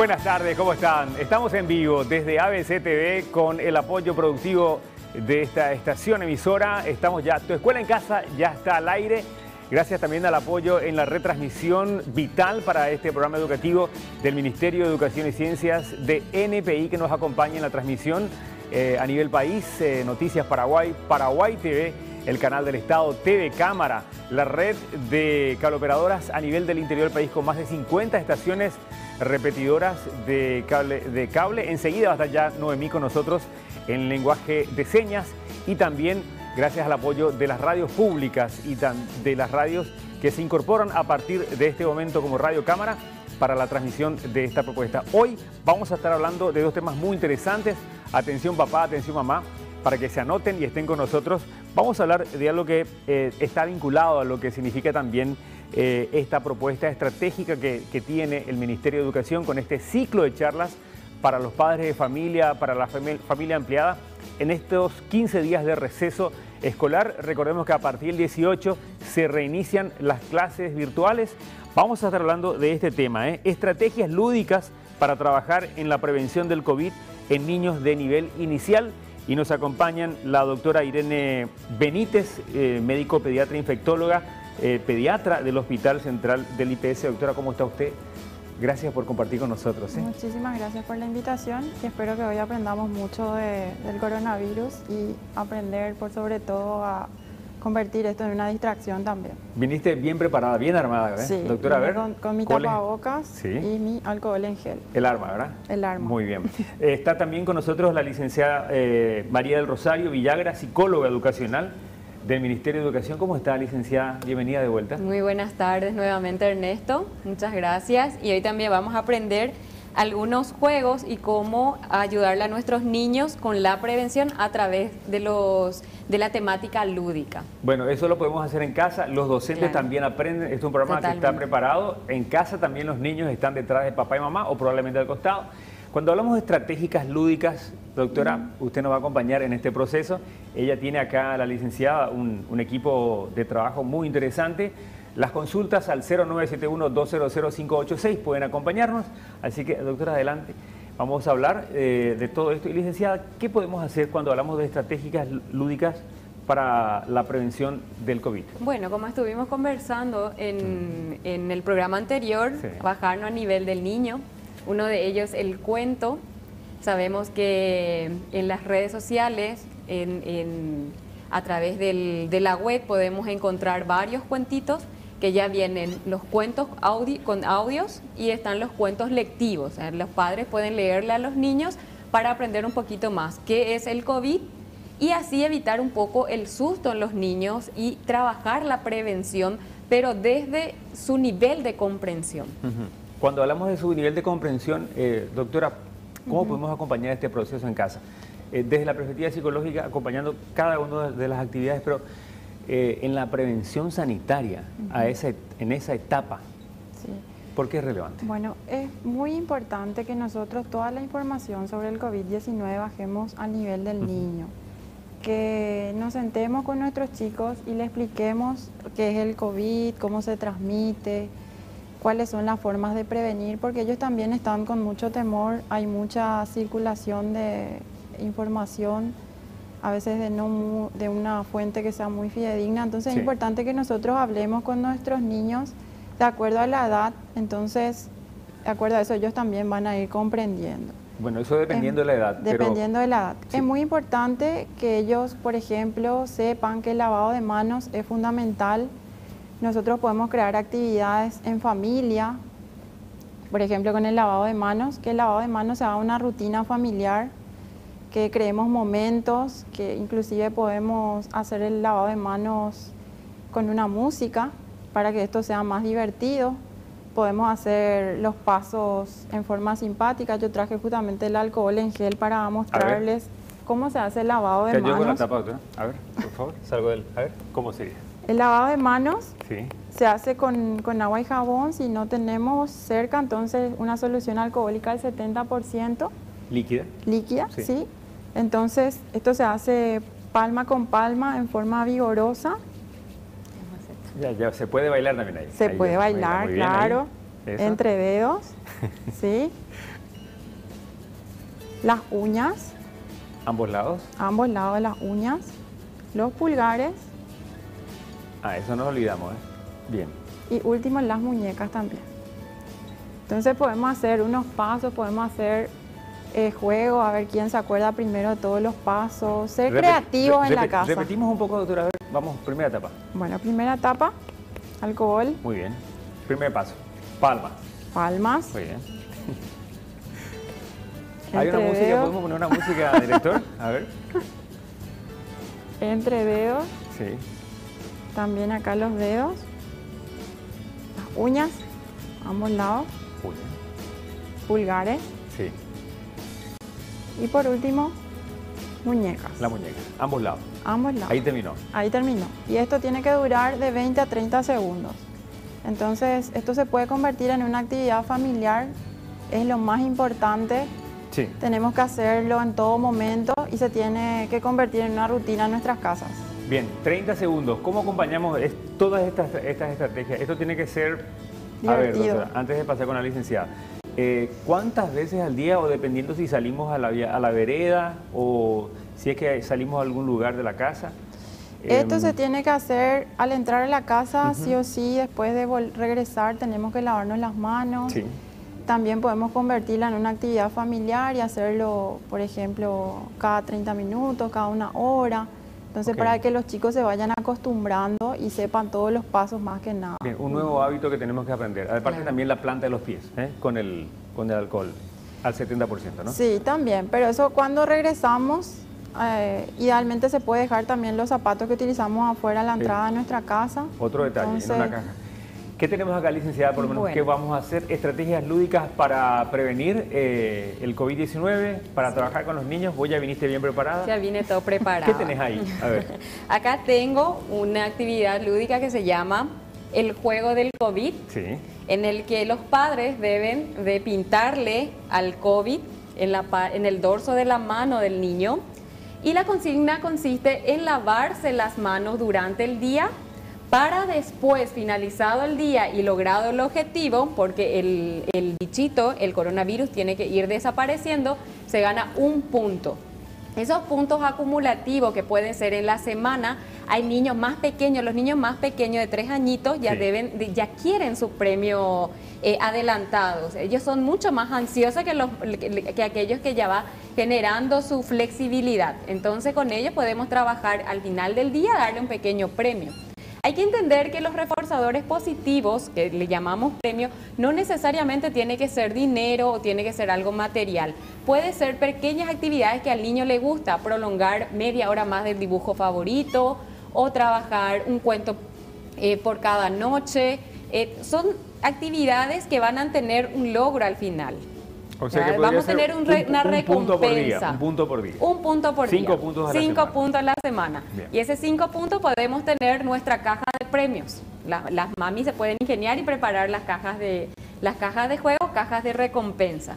Buenas tardes, ¿cómo están? Estamos en vivo desde ABC TV con el apoyo productivo de esta estación emisora. Estamos ya, Tu Escuela en Casa ya está al aire. Gracias también al apoyo en la retransmisión vital para este programa educativo del Ministerio de Educación y Ciencias de NPI, que nos acompaña en la transmisión a nivel país. Noticias Paraguay, Paraguay TV, el canal del Estado, TV Cámara, la red de cableoperadoras a nivel del interior del país con más de 50 estaciones repetidoras de cable. Enseguida va a estar ya Noemí con nosotros en lenguaje de señas, y también gracias al apoyo de las radios públicas y de las radios que se incorporan a partir de este momento como Radio Cámara para la transmisión de esta propuesta. Hoy vamos a estar hablando de dos temas muy interesantes. Atención papá, atención mamá, para que se anoten y estén con nosotros. Vamos a hablar de algo que está vinculado a lo que significa también esta propuesta estratégica que tiene el Ministerio de Educación con este ciclo de charlas para los padres de familia, para la familia empleada, en estos 15 días de receso escolar. Recordemos que a partir del 18 se reinician las clases virtuales. Vamos a estar hablando de este tema, estrategias lúdicas para trabajar en la prevención del COVID en niños de nivel inicial. Y nos acompañan la doctora Irene Benítez, médico pediatra infectóloga, pediatra del Hospital Central del IPS. Doctora, ¿cómo está usted? Gracias por compartir con nosotros. Muchísimas gracias por la invitación y espero que hoy aprendamos mucho del coronavirus y aprender por sobre todo a convertir esto en una distracción también. Viniste bien preparada, bien armada, ¿eh? Sí, doctora, a ver. Con mi tapabocas y mi alcohol en gel. El arma, ¿verdad? El arma. Muy bien. Está también con nosotros la licenciada María del Rosario Villagra, psicóloga educacional del Ministerio de Educación. ¿Cómo está, licenciada? Bienvenida de vuelta. Muy buenas tardes nuevamente, Ernesto. Muchas gracias. Y hoy también vamos a aprender algunos juegos y cómo ayudarle a nuestros niños con la prevención a través de la temática lúdica. Bueno, eso lo podemos hacer en casa. Los docentes también aprenden. Este es un programa que está preparado. En casa también los niños están detrás de papá y mamá o probablemente al costado. Cuando hablamos de estratégicas lúdicas, doctora, usted nos va a acompañar en este proceso. Ella tiene acá, la licenciada, un equipo de trabajo muy interesante. Las consultas al 0971-200-586 pueden acompañarnos. Así que, doctora, adelante. Vamos a hablar de todo esto. Y, licenciada, ¿qué podemos hacer cuando hablamos de estratégicas lúdicas para la prevención del COVID? Bueno, como estuvimos conversando en el programa anterior, bajarnos a nivel del niño. Uno de ellos, el cuento. Sabemos que en las redes sociales, a través de la web, podemos encontrar varios cuentitos que ya vienen los cuentos con audios y están los cuentos lectivos. O sea, los padres pueden leerle a los niños para aprender un poquito más qué es el COVID y así evitar un poco el susto en los niños y trabajar la prevención, pero desde su nivel de comprensión. Cuando hablamos de su nivel de comprensión, doctora, ¿cómo podemos acompañar este proceso en casa? Desde la perspectiva psicológica, acompañando cada una de las actividades, pero en la prevención sanitaria, en esa etapa, ¿por qué es relevante? Bueno, es muy importante que nosotros toda la información sobre el COVID-19 bajemos al nivel del niño. Que nos sentemos con nuestros chicos y les expliquemos qué es el COVID, cómo se transmite, cuáles son las formas de prevenir, porque ellos también están con mucho temor. Hay mucha circulación de información, a veces de una fuente que sea muy fidedigna. Entonces es importante que nosotros hablemos con nuestros niños de acuerdo a la edad. Entonces, de acuerdo a eso, ellos también van a ir comprendiendo. Bueno, eso dependiendo de la edad. Dependiendo de la edad. Es muy importante que ellos, por ejemplo, sepan que el lavado de manos es fundamental. Nosotros podemos crear actividades en familia, por ejemplo, con el lavado de manos, que el lavado de manos sea una rutina familiar, que creemos momentos, que inclusive podemos hacer el lavado de manos con una música para que esto sea más divertido. Podemos hacer los pasos en forma simpática. Yo traje justamente el alcohol en gel para mostrarles cómo se hace el lavado de manos. Con la tapa, doctora. A ver, por favor, salgo del... A ver, ¿cómo sería? El lavado de manos se hace con agua y jabón. Si no tenemos cerca, entonces una solución alcohólica al 70%. ¿Líquida? Líquida, sí. Entonces, esto se hace palma con palma en forma vigorosa. Ya se puede bailar también ahí. Se puede bailar, claro, entre dedos, ¿sí? las uñas, ¿Ambos lados? ambos lados de las uñas, los pulgares Ah, eso nos olvidamos, ¿eh? Bien. y último las muñecas también. Entonces podemos hacer unos pasos, podemos hacer juego, a ver quién se acuerda primero de todos los pasos, ser creativos en la casa. Repetimos un poco, doctora, a ver, vamos, primera etapa. Bueno, primera etapa, alcohol, Muy bien. Primer paso, palmas. palmas, Muy bien. ¿Hay una entre música? dedos, ¿Podemos poner una música, director? A ver. entre dedos, Sí. también acá los dedos, las uñas, ambos lados, Uña. pulgares Sí. y por último, muñecas, La muñeca. Ambos lados. ambos lados. Ahí terminó. Ahí terminó. Y esto tiene que durar de 20 a 30 segundos. Entonces, esto se puede convertir en una actividad familiar, es lo más importante. Sí. Tenemos que hacerlo en todo momento y se tiene que convertir en una rutina en nuestras casas. Bien, 30 segundos. ¿Cómo acompañamos todas estas estrategias? Esto tiene que ser... A ver, Divertido. doctora, antes de pasar con la licenciada, ¿cuántas veces al día o dependiendo si salimos a la vereda o si es que salimos a algún lugar de la casa? Esto se tiene que hacer al entrar a la casa, sí o sí, después de regresar tenemos que lavarnos las manos. Sí. También podemos convertirla en una actividad familiar y hacerlo, por ejemplo, cada 30 minutos, cada una hora. Entonces, Ok. para que los chicos se vayan acostumbrando y sepan todos los pasos más que nada. Bien, un nuevo hábito que tenemos que aprender. Aparte Claro. también la planta de los pies, con el alcohol, al 70%, ¿no? Sí, también, pero eso cuando regresamos, idealmente se puede dejar también los zapatos que utilizamos afuera a la Sí. entrada de nuestra casa. Otro detalle, Entonces, en una caja. ¿Qué tenemos acá, licenciada? Por lo menos, Bueno. ¿qué vamos a hacer? Estrategias lúdicas para prevenir el COVID-19, para trabajar con los niños. Vos ya viniste bien preparada. Ya viene todo preparado. ¿Qué tenés ahí? A ver. Acá tengo una actividad lúdica que se llama el juego del COVID, Sí. en el que los padres deben de pintarle al COVID en el dorso de la mano del niño. Y la consigna consiste en lavarse las manos durante el día para después, finalizado el día y logrado el objetivo, porque el bichito, el coronavirus, tiene que ir desapareciendo, se gana un punto. Esos puntos acumulativos que pueden ser en la semana, hay niños más pequeños, los niños más pequeños de 3 añitos ya Sí. ya quieren su premio adelantados. Ellos son mucho más ansiosos que aquellos que ya va generando su flexibilidad. Entonces con ellos podemos trabajar al final del día, darle un pequeño premio. Hay que entender que los reforzadores positivos, que le llamamos premio, no necesariamente tiene que ser dinero o tiene que ser algo material. Puede ser pequeñas actividades que al niño le gusta, prolongar media hora más del dibujo favorito o trabajar un cuento por cada noche. Son actividades que van a tener un logro al final. O sea que podría vamos a ser tener una recompensa. punto por día, un punto por día. Un punto por día. 5 puntos a la 5 semana. puntos a la semana. Bien. Y ese 5 puntos podemos tener nuestra caja de premios. Las mamis se pueden ingeniar y preparar las cajas de juego, cajas de recompensa.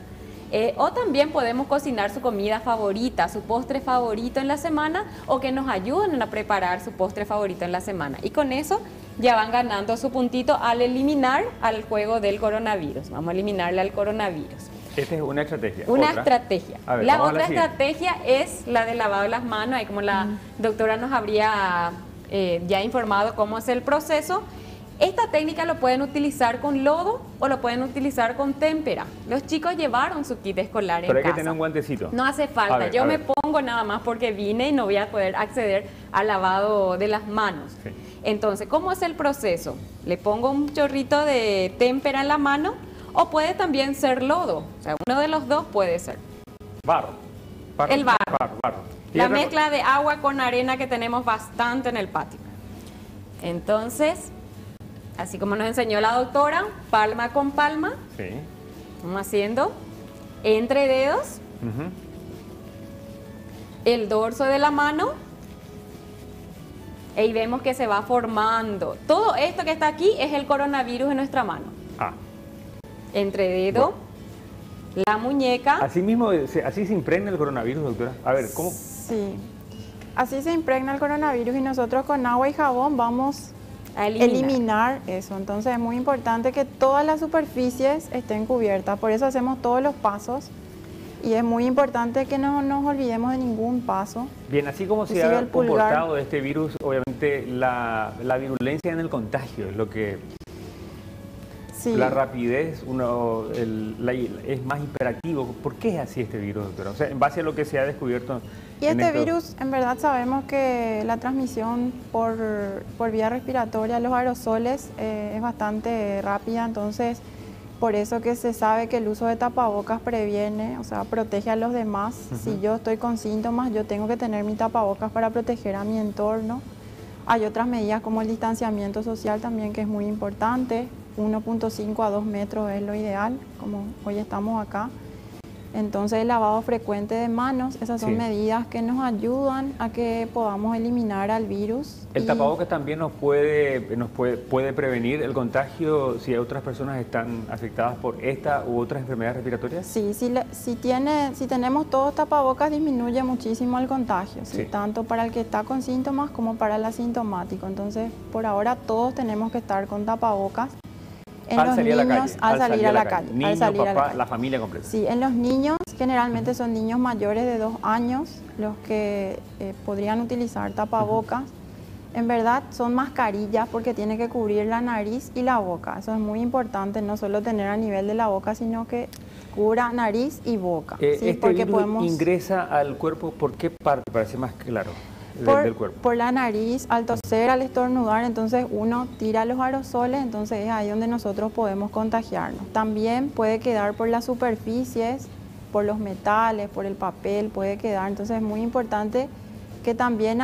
O también podemos cocinar su comida favorita, su postre favorito en la semana, o que nos ayuden a preparar su postre favorito en la semana. Y con eso ya van ganando su puntito al eliminar al juego del coronavirus. Vamos a eliminarle al coronavirus. Esta es una estrategia. Una ¿Otra? estrategia. A ver, La vamos a la otra siguiente. estrategia es la del lavado de las manos. Ahí como la doctora nos habría ya informado cómo es el proceso. Esta técnica lo pueden utilizar con lodo o lo pueden utilizar con témpera. Los chicos llevaron su kit escolar en Pero hay que casa. tener un guantecito. No hace falta. A ver, Yo a me ver. pongo nada más porque vine y no voy a poder acceder al lavado de las manos. Sí. Entonces, ¿cómo es el proceso? Le pongo un chorrito de témpera en la mano o puede también ser lodo. O sea, uno de los dos puede ser. Barro. El barro. Barro. La Tierra- mezcla de agua con arena que tenemos bastante en el patio. Entonces, así como nos enseñó la doctora, palma con palma, Sí. vamos haciendo entre dedos, Ujú. el dorso de la mano, y vemos que se va formando. Todo esto que está aquí es el coronavirus en nuestra mano. Ah. Entre dedo, la muñeca. Así mismo, así se impregna el coronavirus, doctora. A ver, ¿cómo? Sí. Así se impregna el coronavirus y nosotros con agua y jabón vamos A a eliminar. eliminar eso. Entonces es muy importante que todas las superficies estén cubiertas. Por eso hacemos todos los pasos Y es muy importante que no nos olvidemos de ningún paso. Bien, así como se ha comportado este virus, obviamente la virulencia en el contagio es lo que... Sí. La rapidez, es más hiperactivo. ¿Por qué es así este virus, doctora? O sea, en base a lo que se ha descubierto... Y este virus, en verdad sabemos que la transmisión por vía respiratoria, los aerosoles, es bastante rápida, entonces por eso que se sabe que el uso de tapabocas previene, o sea, protege a los demás. Si yo estoy con síntomas, yo tengo que tener mi tapabocas para proteger a mi entorno. Hay otras medidas como el distanciamiento social también, que es muy importante. 1.5 a 2 metros es lo ideal, como hoy estamos acá. Entonces el lavado frecuente de manos, esas son medidas que nos ayudan a que podamos eliminar al virus. El tapabocas también nos puede prevenir el contagio si otras personas están afectadas por esta u otras enfermedades respiratorias. Sí, si tenemos todos tapabocas disminuye muchísimo el contagio, tanto para el que está con síntomas como para el asintomático. Entonces por ahora todos tenemos que estar con tapabocas. Al salir a la calle. Niños, papá, la familia completa. Sí, en los niños, generalmente son niños mayores de 2 años los que podrían utilizar tapabocas. En verdad son mascarillas porque tiene que cubrir la nariz y la boca. Eso es muy importante, no solo tener a nivel de la boca, sino que cubra nariz y boca. ¿Este virus ingresa al cuerpo por qué parte? Para ser más claro. Del cuerpo. Por la nariz, al toser, al estornudar, entonces uno tira los aerosoles, entonces es ahí donde nosotros podemos contagiarnos. También puede quedar por las superficies, por los metales, por el papel, puede quedar. Entonces es muy importante que también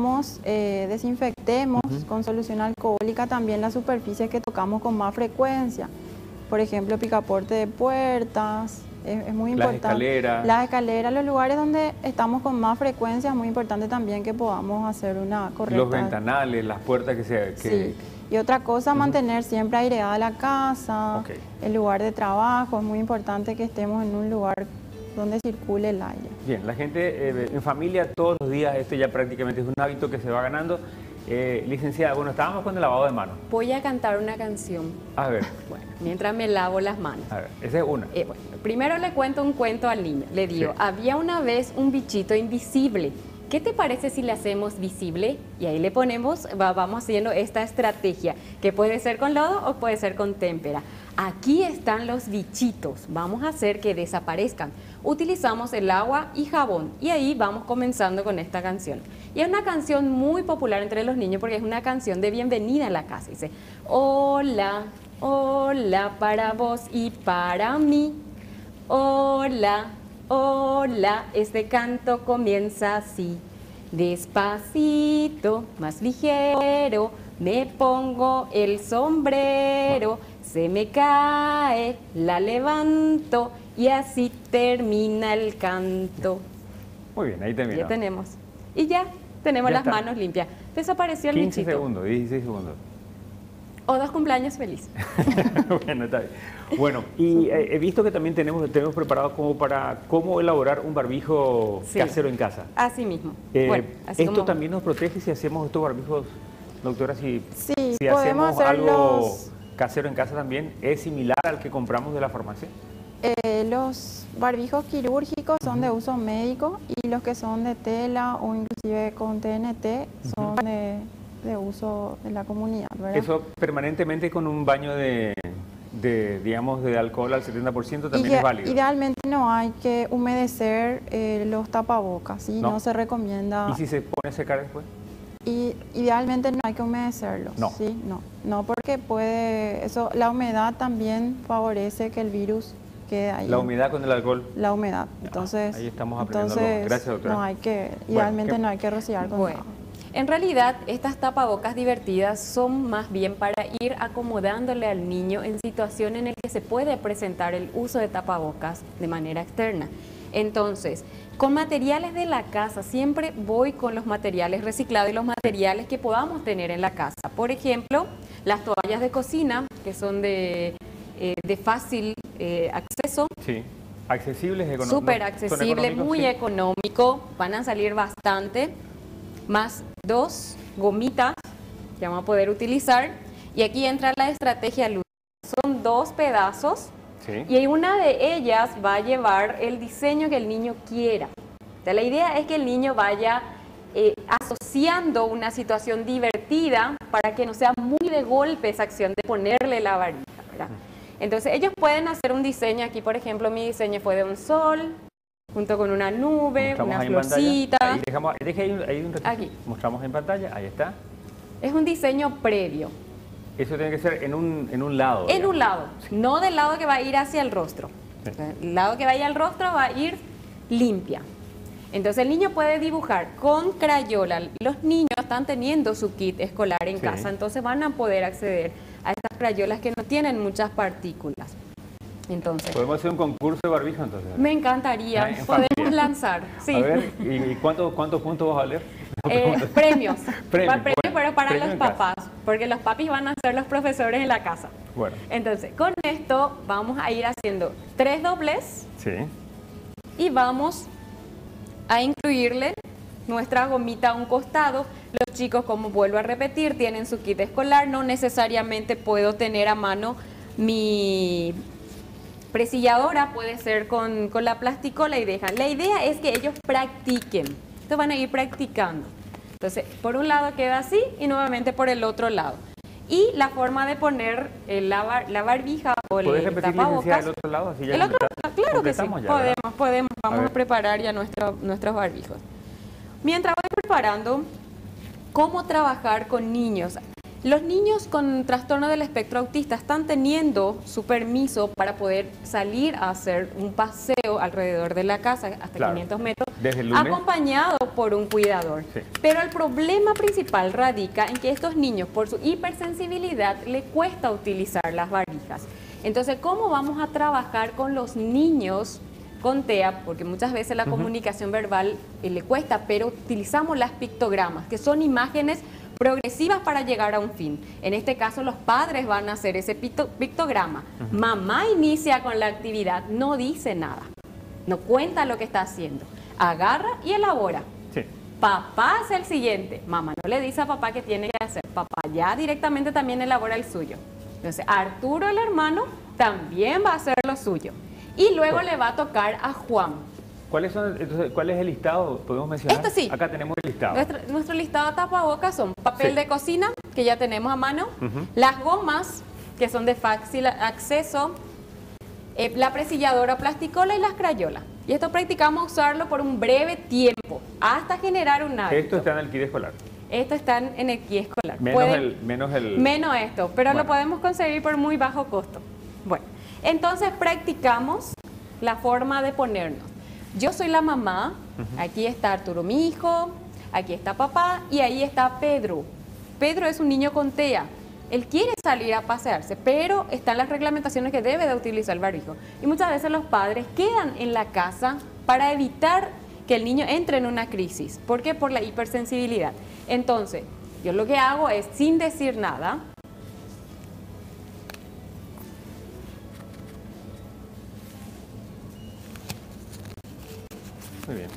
desinfectemos con solución alcohólica también las superficies que tocamos con más frecuencia. Por ejemplo, picaporte de puertas. Es muy importante. Las escaleras, los lugares donde estamos con más frecuencia, es muy importante también que podamos hacer una correcta... Los ventanales, las puertas Sí. Y otra cosa, mantener siempre aireada la casa, el lugar de trabajo. Es muy importante que estemos en un lugar donde circule el aire. Bien, la gente en familia todos los días, este ya prácticamente es un hábito que se va ganando. Licenciada, bueno, estábamos con el lavado de manos. Voy a cantar una canción. A ver. Bueno, mientras me lavo las manos. A ver, esa es una. Bueno, primero le cuento un cuento al niño. Le digo, había una vez un bichito invisible. ¿Qué te parece si le hacemos visible? Y ahí le ponemos, vamos haciendo esta estrategia, que puede ser con lodo o puede ser con témpera. Aquí están los bichitos, vamos a hacer que desaparezcan. Utilizamos el agua y jabón y ahí vamos comenzando con esta canción. Y es una canción muy popular entre los niños porque es una canción de bienvenida a la casa. Dice, hola, hola para vos y para mí. Hola, hola, este canto comienza así. Despacito, más ligero, me pongo el sombrero. Se me cae, la levanto y así termina el canto. Muy bien, ahí terminó. Ya tenemos. Y ya tenemos las manos limpias. Desapareció el bichito. 15 segundos, 16 segundos. O 2 cumpleaños feliz. Bueno, está bien. Bueno, y he visto que también tenemos preparado cómo elaborar un barbijo casero en casa. Así mismo. Bueno, ¿esto también nos protege si hacemos estos barbijos, doctora? Si hacemos algo casero en casa también, ¿es similar al que compramos de la farmacia? Los barbijos quirúrgicos son de uso médico y los que son de tela o inclusive con TNT son de uso de la comunidad, ¿verdad? Eso permanentemente con un baño de alcohol al 70% también es válido. Idealmente no hay que humedecer los tapabocas, ¿sí? No se recomienda. ¿Y si se pone a secar después? Y idealmente no hay que humedecerlos, no. ¿sí? No, porque la humedad también favorece que el virus quede ahí. La humedad con el alcohol. La humedad, entonces. Ahí estamos aprendiendo. Gracias, doctora. Idealmente no hay que rociar con agua. En realidad, estas tapabocas divertidas son más bien para ir acomodándole al niño en situación en la que se puede presentar el uso de tapabocas de manera externa. Entonces, con materiales de la casa, siempre voy con los materiales reciclados y los materiales que podamos tener en la casa. Por ejemplo, las toallas de cocina, que son de fácil acceso. Sí, accesibles, económicos. Súper accesible, muy económico, van a salir bastante. Más 2 gomitas que vamos a poder utilizar. Y aquí entra la estrategia lúdica. Son 2 pedazos Sí. Y una de ellas va a llevar el diseño que el niño quiera. O sea, la idea es que el niño vaya asociando una situación divertida para que no sea muy de golpe esa acción de ponerle la varilla, ¿verdad? Entonces ellos pueden hacer un diseño. Aquí, por ejemplo, mi diseño fue de un sol junto con una nube, una florcita. Ahí dejamos, ahí aquí. Mostramos en pantalla, ahí está. Es un diseño previo. Eso tiene que ser en un lado. En digamos. un lado, no del lado que va a ir hacia el rostro. Sí. El lado que vaya al rostro va a ir limpia. Entonces el niño puede dibujar con crayola. Los niños están teniendo su kit escolar en casa, entonces van a poder acceder a estas crayolas que no tienen muchas partículas. Entonces, ¿podemos hacer un concurso de barbijo entonces? Me encantaría, podemos lanzar. Sí. A ver, ¿y cuántos puntos vas a valer? Premios. Premios, Pero para premio los en casa. papás, porque los papis van a ser los profesores en la casa. Bueno. Entonces, con esto vamos a ir haciendo 3 dobles Sí. y vamos a incluirle nuestra gomita a un costado. Los chicos, como vuelvo a repetir, tienen su kit escolar. No necesariamente puedo tener a mano mi presilladora, puede ser con la plasticola y dejan. La idea es que ellos practiquen. Entonces van a ir practicando. Entonces, por un lado queda así y nuevamente por el otro lado. Y la forma de poner la barbija o el tapabocas. ¿El otro lado? Así ya El otro lado, claro que sí. Ya, podemos. Vamos a preparar ya nuestros barbijos. Mientras voy preparando, ¿cómo trabajar con niños? Los niños con trastorno del espectro autista están teniendo su permiso para poder salir a hacer un paseo alrededor de la casa, hasta 500 metros, desde el lunes, acompañado por un cuidador. Sí. Pero el problema principal radica en que estos niños, por su hipersensibilidad, les cuesta utilizar las varijas. Entonces, ¿cómo vamos a trabajar con los niños con TEA? Porque muchas veces la comunicación verbal le cuesta, pero utilizamos las pictogramas, que son imágenes progresivas para llegar a un fin. En este caso, los padres van a hacer ese pictograma. Mamá inicia con la actividad, no dice nada, no cuenta lo que está haciendo, agarra y elabora. Sí. Papá hace el siguiente. Mamá no le dice a papá qué tiene que hacer. Papá ya directamente también elabora el suyo. Entonces, Arturo, el hermano, también va a hacer lo suyo. Y luego le va a tocar a Juan. ¿Cuál es el listado? ¿Podemos mencionar? Este sí. Acá tenemos el listado. Nuestro listado de tapabocas son papel de cocina, que ya tenemos a mano, las gomas, que son de fácil acceso, la presilladora plasticola y las crayolas. Y esto practicamos usarlo por un breve tiempo, hasta generar un hábito. Esto está en el kit escolar. Esto está en el kit escolar. Menos esto, pero bueno, lo podemos conseguir por muy bajo costo. Bueno, entonces practicamos la forma de ponernos. Yo soy la mamá, aquí está Arturo, mi hijo, aquí está papá y ahí está Pedro. Pedro es un niño con TEA. Él quiere salir a pasearse, pero están las reglamentaciones que debe de utilizar el barbijo. Y muchas veces los padres quedan en la casa para evitar que el niño entre en una crisis. ¿Por qué? Por la hipersensibilidad. Entonces, yo lo que hago es, sin decir nada, muy bien.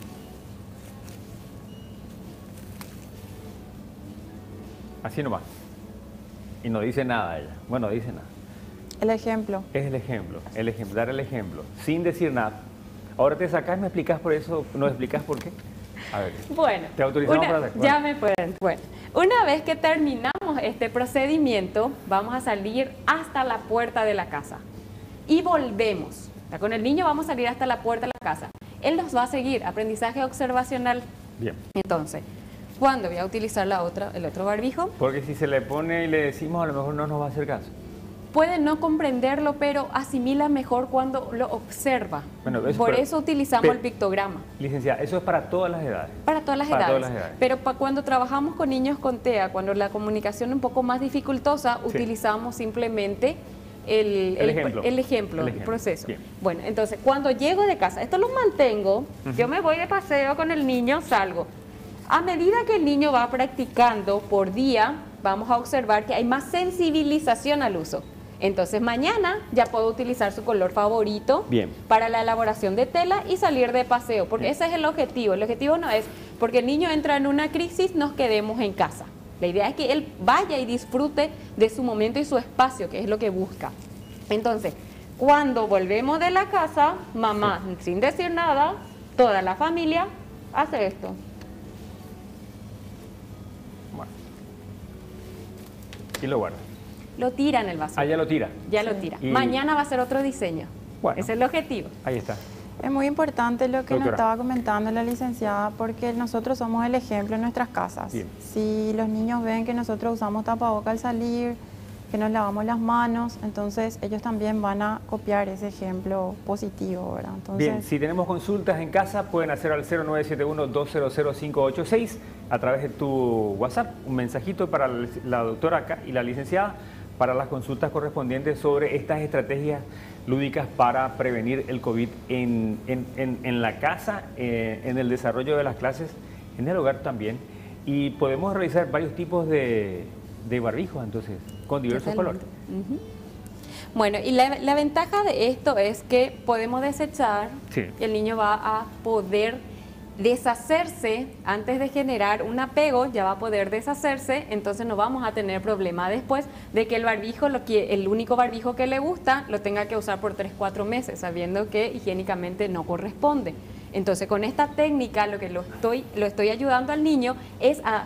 Así nomás. Y no dice nada ella. Bueno, dice nada. El ejemplo. Es el ejemplo, dar el ejemplo, sin decir nada. Ahora te sacás y me explicás por eso, ¿nos explicás por qué? A ver. Bueno, ¿te autorizamos para hacer? Ya me pueden. Bueno, una vez que terminamos este procedimiento, vamos a salir hasta la puerta de la casa y volvemos. Con el niño vamos a salir hasta la puerta de la casa. Él nos va a seguir, aprendizaje observacional. Bien. Entonces, ¿cuándo voy a utilizar el otro barbijo? Porque si se le pone y le decimos, a lo mejor no nos va a hacer caso. Puede no comprenderlo, pero asimila mejor cuando lo observa. Bueno, por eso utilizamos el pictograma. Licenciada, eso es para todas las edades. Para todas las edades. Pero cuando trabajamos con niños con TEA, cuando la comunicación es un poco más dificultosa, utilizamos simplemente el ejemplo, el proceso. Bien. Bueno, entonces, cuando llego de casa, esto lo mantengo, yo me voy de paseo con el niño, salgo. A medida que el niño va practicando por día, vamos a observar que hay más sensibilización al uso. Entonces mañana ya puedo utilizar su color favorito para la elaboración de tela y salir de paseo, porque ese es el objetivo. El objetivo no es porque el niño entra en una crisis, nos quedemos en casa. La idea es que él vaya y disfrute de su momento y su espacio, que es lo que busca. Entonces, Cuando volvemos de la casa, mamá, sin decir nada, toda la familia hace esto. Bueno. Y lo guarda. Lo tira en el vaso. Ah, ya lo tira. Ya lo tira. Y... Mañana va a ser otro diseño. Bueno. Ese es el objetivo. Ahí está. Es muy importante lo que Doctora. nos estaba comentando la licenciada, porque nosotros somos el ejemplo en nuestras casas. Bien. Si los niños ven que nosotros usamos tapabocas al salir, que nos lavamos las manos, entonces ellos también van a copiar ese ejemplo positivo, ¿verdad? Entonces, Bien, si tenemos consultas en casa, pueden hacer al 0971-200-586 a través de tu WhatsApp, un mensajito para la doctora acá y la licenciada para las consultas correspondientes sobre estas estrategias lúdicas para prevenir el COVID en la casa, en el desarrollo de las clases, en el hogar también. Y podemos realizar varios tipos de barbijos, entonces, con diversos colores. Bueno, y la ventaja de esto es que podemos desechar, Sí. y el niño va a poder deshacerse antes de generar un apego, ya va a poder deshacerse, entonces no vamos a tener problema después de que el barbijo, el único barbijo que le gusta, lo tenga que usar por 3-4 meses, sabiendo que higiénicamente no corresponde. Entonces, con esta técnica, lo que lo estoy ayudando al niño es a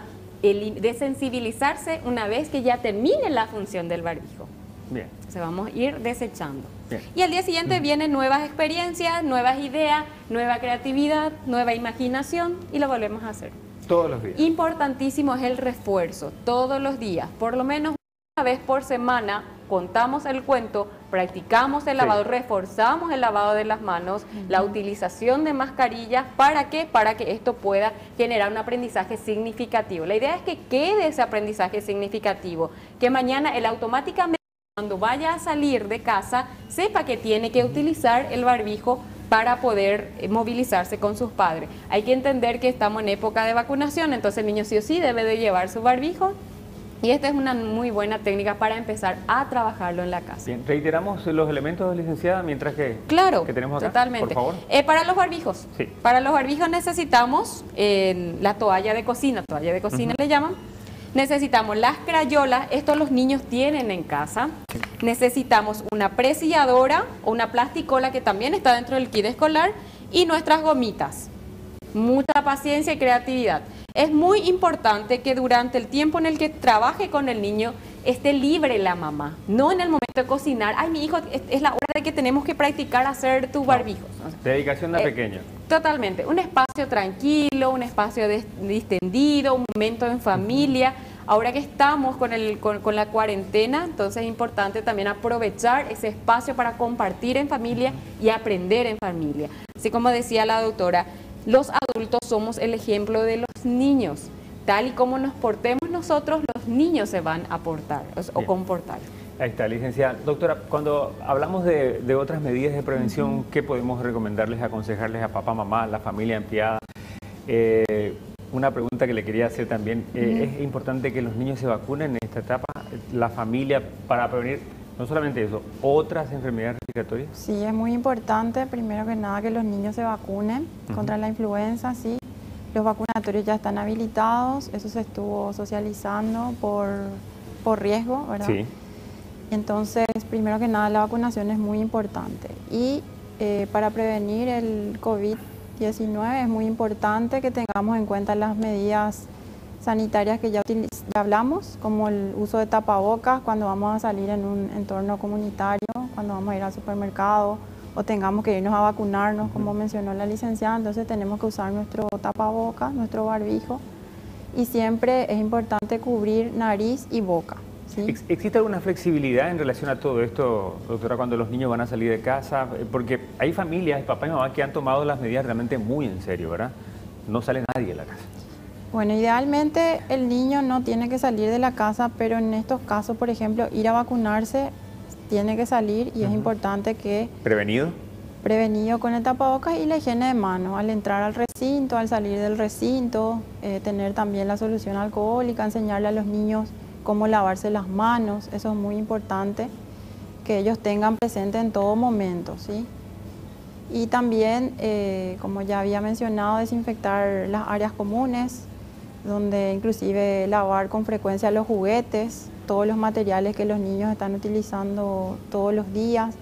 desensibilizarse una vez que ya termine la función del barbijo. Bien. Se vamos a ir desechando. Bien. Y al día siguiente vienen nuevas experiencias, nuevas ideas, nueva creatividad, nueva imaginación y lo volvemos a hacer. Todos los días. Importantísimo es el refuerzo, todos los días, por lo menos una vez por semana, contamos el cuento, practicamos el lavado, reforzamos el lavado de las manos, la utilización de mascarillas, ¿para qué? Para que esto pueda generar un aprendizaje significativo. La idea es que quede ese aprendizaje significativo, que mañana él automáticamente, cuando vaya a salir de casa, sepa que tiene que utilizar el barbijo para poder movilizarse con sus padres. Hay que entender que estamos en época de vacunación, entonces el niño sí o sí debe de llevar su barbijo. Y esta es una muy buena técnica para empezar a trabajarlo en la casa. Bien, reiteramos los elementos, licenciada, mientras que tenemos acá, totalmente. por favor. Para los barbijos. Sí. Para los barbijos necesitamos la toalla de cocina le llaman. Necesitamos las crayolas, esto los niños tienen en casa. Necesitamos una presilladora o una plasticola que también está dentro del kit escolar y nuestras gomitas. Mucha paciencia y creatividad. Es muy importante que durante el tiempo en el que trabaje con el niño esté libre la mamá, no en el momento de cocinar. Ay, mi hijo, es la hora de que tenemos que practicar hacer tus barbijos. Dedicación de pequeño. Totalmente, un espacio tranquilo, un espacio distendido, un momento en familia. Ahora que estamos con la cuarentena, entonces es importante también aprovechar ese espacio para compartir en familia y aprender en familia. Así como decía la doctora, los adultos somos el ejemplo de los niños. Tal y como nos portemos nosotros, los niños se van a portar o comportar. Ahí está, licenciada. Doctora, cuando hablamos de otras medidas de prevención, ¿qué podemos recomendarles, aconsejarles a papá, mamá, la familia empleada? Una pregunta que le quería hacer también. ¿Es importante que los niños se vacunen en esta etapa, la familia, para prevenir no solamente eso, otras enfermedades respiratorias? Sí, es muy importante, primero que nada, que los niños se vacunen contra la influenza, sí. Los vacunatorios ya están habilitados, eso se estuvo socializando por riesgo, ¿verdad? Sí. Entonces, primero que nada, la vacunación es muy importante. Y para prevenir el COVID-19 es muy importante que tengamos en cuenta las medidas sanitarias que ya hablamos, como el uso de tapabocas cuando vamos a salir en un entorno comunitario, cuando vamos a ir al supermercado o tengamos que irnos a vacunarnos, como mencionó la licenciada, entonces tenemos que usar nuestro tapabocas, nuestro barbijo, y siempre es importante cubrir nariz y boca. ¿Sí? ¿Existe alguna flexibilidad en relación a todo esto, doctora, cuando los niños van a salir de casa? Porque hay familias, papá y mamá, que han tomado las medidas realmente muy en serio, ¿verdad? No sale nadie de la casa. Bueno, idealmente el niño no tiene que salir de la casa, pero en estos casos, por ejemplo, ir a vacunarse tiene que salir y es importante que... Prevenido con el tapabocas y la higiene de manos, al entrar al recinto, al salir del recinto, tener también la solución alcohólica, enseñarle a los niños cómo lavarse las manos, eso es muy importante, que ellos tengan presente en todo momento, ¿sí? Y también, como ya había mencionado, desinfectar las áreas comunes, donde inclusive lavar con frecuencia los juguetes, todos los materiales que los niños están utilizando todos los días,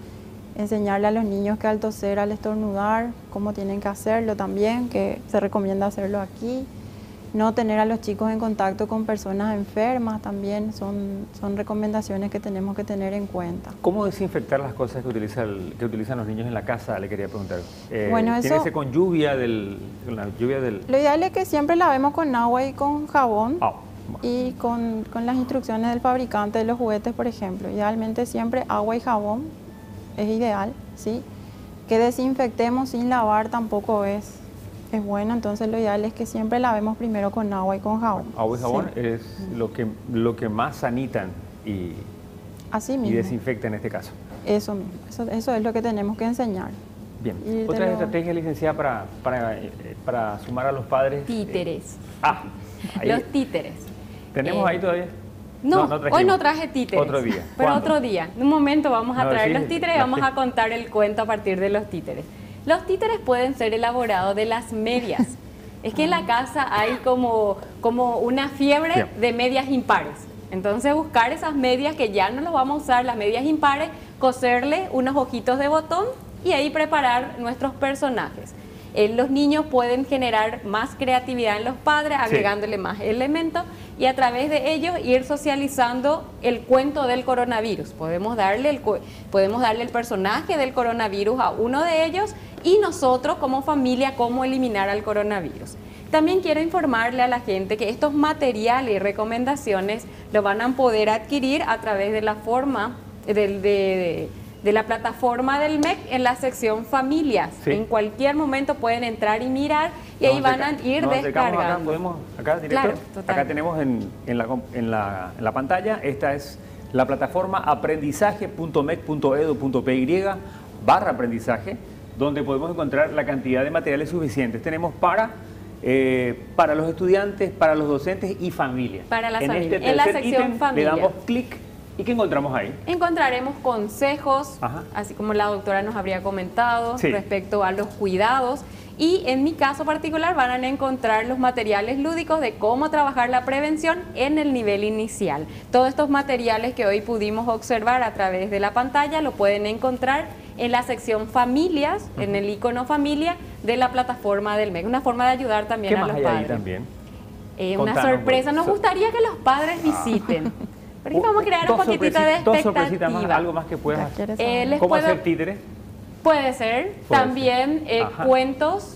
enseñarle a los niños que al toser, al estornudar, cómo tienen que hacerlo también, que se recomienda hacerlo aquí. No tener a los chicos en contacto con personas enfermas también son recomendaciones que tenemos que tener en cuenta. ¿Cómo desinfectar las cosas que utilizan los niños en la casa? Le quería preguntar. Bueno, ¿Tiene que ser con lluvia con la lluvia del...? Lo ideal es que siempre lavemos con agua y con jabón. Oh. Y con las instrucciones del fabricante de los juguetes, por ejemplo. Idealmente siempre agua y jabón es ideal, ¿sí? Que desinfectemos sin lavar tampoco es bueno, entonces lo ideal es que siempre lavemos primero con agua y con jabón. Agua y jabón sí. Es lo que más sanitan y desinfectan en este caso. Eso mismo, eso es lo que tenemos que enseñar. Bien, otra estrategia, licenciada, para sumar a los padres. Títeres. Los títeres. ¿Tenemos ahí todavía? No, hoy no traje títeres. Otro día. Pero ¿Cuándo? otro día. En un momento vamos a traer los títeres y vamos a contar el cuento a partir de los títeres. Los títeres pueden ser elaborados de las medias. Es que en la casa hay como una fiebre de medias impares. Entonces buscar esas medias que ya no las vamos a usar, las medias impares, coserle unos ojitos de botón y ahí preparar nuestros personajes. Los niños pueden generar más creatividad en los padres, agregándole más elementos y a través de ellos ir socializando el cuento del coronavirus. Podemos darle el personaje del coronavirus a uno de ellos y nosotros como familia cómo eliminar al coronavirus. También quiero informarle a la gente que estos materiales y recomendaciones lo van a poder adquirir a través de la forma de la plataforma del MEC en la sección familias. Sí. En cualquier momento pueden entrar y mirar y ahí van a ir descargando. Acá, director, claro, acá tenemos en la pantalla, esta es la plataforma aprendizaje.mec.edu.py/aprendizaje, donde podemos encontrar la cantidad de materiales suficientes. Tenemos para los estudiantes, para los docentes y familias. Para las familias. En la sección familias. Le damos clic. ¿Y qué encontramos ahí? Encontraremos consejos, así como la doctora nos habría comentado, respecto a los cuidados. Y en mi caso particular van a encontrar los materiales lúdicos de cómo trabajar la prevención en el nivel inicial. Todos estos materiales que hoy pudimos observar a través de la pantalla lo pueden encontrar en la sección familias, en el icono familia de la plataforma del MEC. Una forma de ayudar también a los padres. ¿Qué más hay ahí también? Una sorpresa. Nos gustaría que los padres visiten. Porque vamos a crear un poquitito de expectativa. Dos sorpresitas más, algo más que puedas hacer. ¿Cómo hacer títeres? Puede ser. También cuentos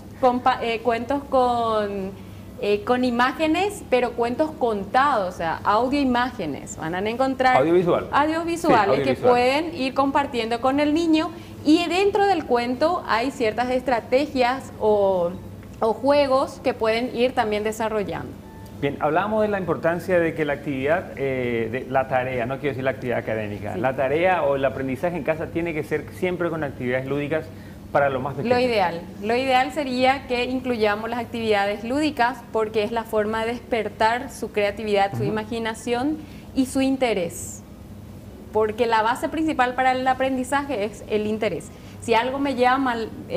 con imágenes, pero cuentos contados, o sea, audio-imágenes. Van a encontrar audiovisuales que pueden ir compartiendo con el niño. Y dentro del cuento hay ciertas estrategias o juegos que pueden ir también desarrollando. Bien, hablábamos de la importancia de que la actividad, la tarea, no quiero decir la actividad académica, la tarea o el aprendizaje en casa tiene que ser siempre con actividades lúdicas para los más pequeños. Lo ideal sería que incluyamos las actividades lúdicas porque es la forma de despertar su creatividad, su imaginación y su interés. Porque la base principal para el aprendizaje es el interés. Si algo me llama,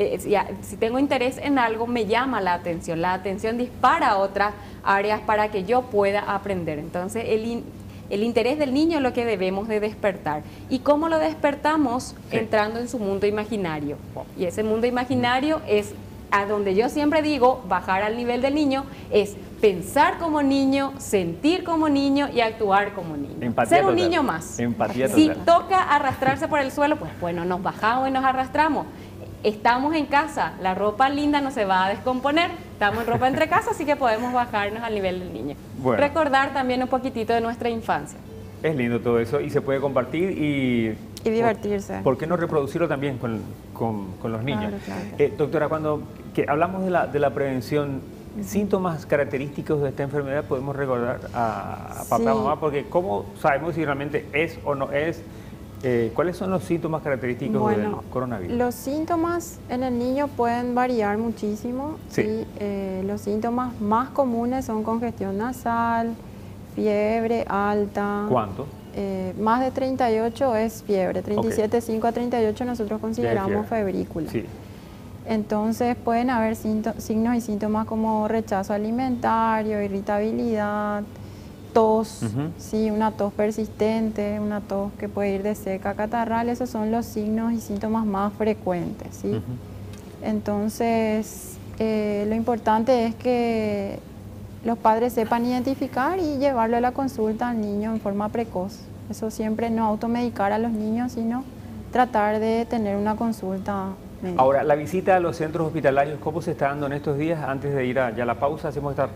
si tengo interés en algo, me llama la atención dispara a otras áreas para que yo pueda aprender. Entonces, el interés del niño es lo que debemos de despertar. ¿Y cómo lo despertamos? Entrando en su mundo imaginario. Y ese mundo imaginario es a donde yo siempre digo, bajar al nivel del niño, es pensar como niño, sentir como niño y actuar como niño. Empatía Ser un total. niño más. Empatía si total. toca arrastrarse por el suelo, pues bueno, nos bajamos y nos arrastramos. Estamos en casa, la ropa linda no se va a descomponer, estamos en ropa entre casa, así que podemos bajarnos al nivel del niño. Bueno. Recordar también un poquitito de nuestra infancia. Es lindo todo eso y se puede compartir y divertirse. ¿Por qué no reproducirlo también con los niños? Claro. Doctora, cuando hablamos de la prevención, síntomas característicos de esta enfermedad podemos recordar a papá, mamá, porque ¿cómo sabemos si realmente es o no es? ¿Cuáles son los síntomas característicos del coronavirus? Los síntomas en el niño pueden variar muchísimo. Sí. Los síntomas más comunes son congestión nasal, fiebre alta. ¿Cuánto? Más de 38 es fiebre, 37,5 a 38 nosotros consideramos febrícula. Sí. Entonces pueden haber signos y síntomas como rechazo alimentario, irritabilidad, tos, ¿sí? Una tos persistente, una tos que puede ir de seca a catarral, esos son los signos y síntomas más frecuentes, ¿sí? Entonces, lo importante es que los padres sepan identificar y llevarlo a la consulta al niño en forma precoz. Eso siempre, no automedicar a los niños, sino tratar de tener una consulta médica. Ahora, la visita a los centros hospitalarios, ¿cómo se está dando en estos días? Antes de ir ya a la pausa, hacemos esta...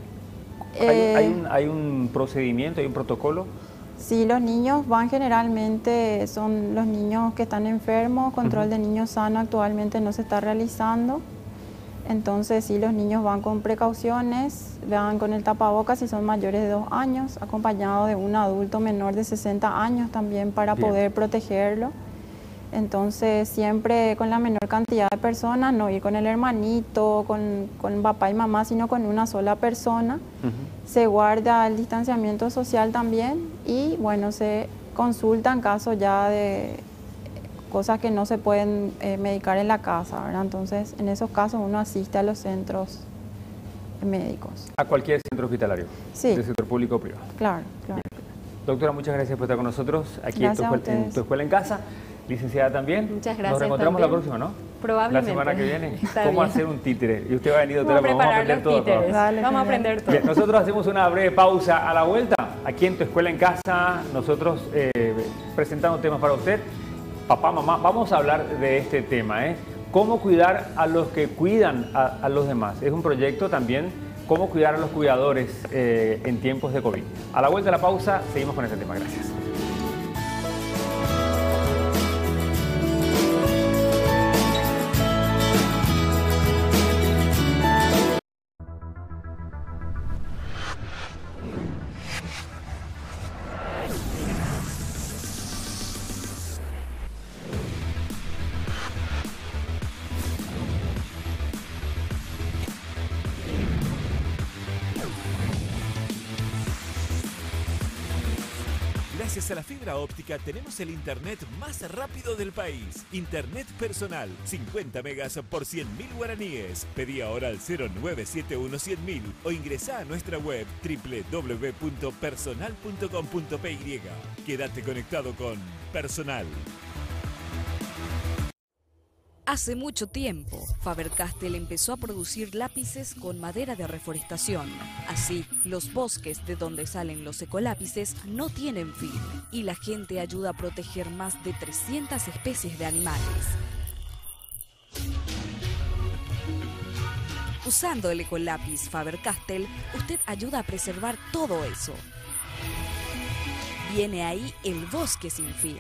¿Hay un procedimiento, hay un protocolo? Sí, los niños van generalmente, son los niños que están enfermos, control de niños sano actualmente no se está realizando. Entonces sí, los niños van con precauciones, van con el tapabocas si son mayores de 2 años, acompañado de un adulto menor de 60 años también para poder protegerlo. Entonces siempre con la menor cantidad de personas, no ir con el hermanito, con papá y mamá, sino con una sola persona. Se guarda el distanciamiento social también y bueno, se consulta en caso ya de cosas que no se pueden medicar en la casa, ¿verdad? Entonces, en esos casos uno asiste a los centros médicos. ¿A cualquier centro hospitalario? Sí. ¿Del sector público o privado? Claro, claro. Bien. Doctora, muchas gracias por estar con nosotros aquí en tu escuela en casa. Licenciada también. Muchas gracias. Nos reencontramos la próxima, ¿no? Probablemente. La semana que viene. Está ¿Cómo bien. hacer un títere? Y usted va a venir, doctora, Vamos a aprender todo. Dale, vamos a aprender todo. Bien, nosotros hacemos una breve pausa. A la vuelta, aquí en tu escuela en casa, nosotros presentando temas para usted. Papá, mamá, vamos a hablar de este tema, cómo cuidar a los que cuidan a los demás. Es un proyecto también, cómo cuidar a los cuidadores en tiempos de COVID. A la vuelta de la pausa, seguimos con este tema. Gracias. Gracias a la fibra óptica tenemos el internet más rápido del país. Internet personal, 50 megas por 100.000 guaraníes. Pedí ahora al 0971-100.000 o ingresá a nuestra web www.personal.com.py. Quédate conectado con Personal. Hace mucho tiempo, Faber-Castell empezó a producir lápices con madera de reforestación. Así, los bosques de donde salen los ecolápices no tienen fin y la gente ayuda a proteger más de 300 especies de animales. Usando el ecolápiz Faber-Castell, usted ayuda a preservar todo eso. Viene ahí el bosque sin fin.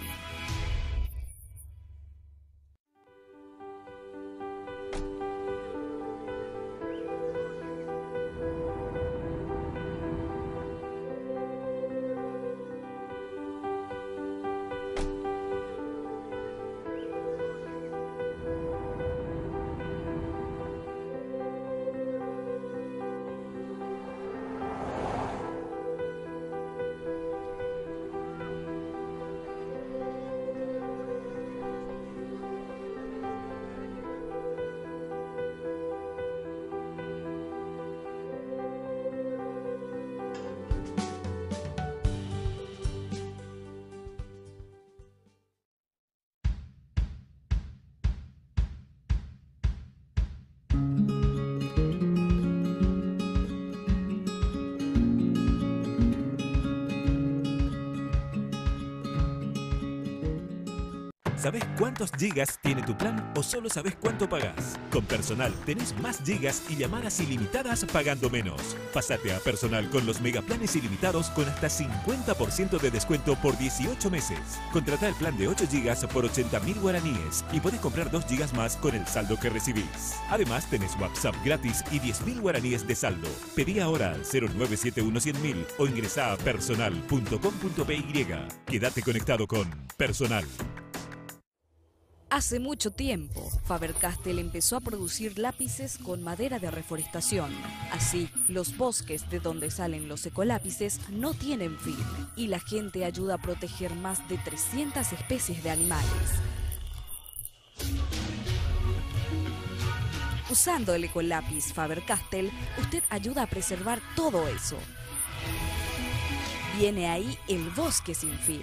¿Sabés cuántos gigas tiene tu plan o solo sabés cuánto pagás? Con Personal tenés más gigas y llamadas ilimitadas pagando menos. Pásate a Personal con los megaplanes ilimitados con hasta 50% de descuento por 18 meses. Contratá el plan de 8 gigas por 80.000 guaraníes y podés comprar 2 gigas más con el saldo que recibís. Además tenés WhatsApp gratis y 10.000 guaraníes de saldo. Pedí ahora al 0971-100.000 o ingresá a personal.com.py. Quédate conectado con Personal. Hace mucho tiempo, Faber-Castell empezó a producir lápices con madera de reforestación. Así, los bosques de donde salen los ecolápices no tienen fin y la gente ayuda a proteger más de 300 especies de animales. Usando el ecolápiz Faber-Castell, usted ayuda a preservar todo eso. Viene ahí el bosque sin fin.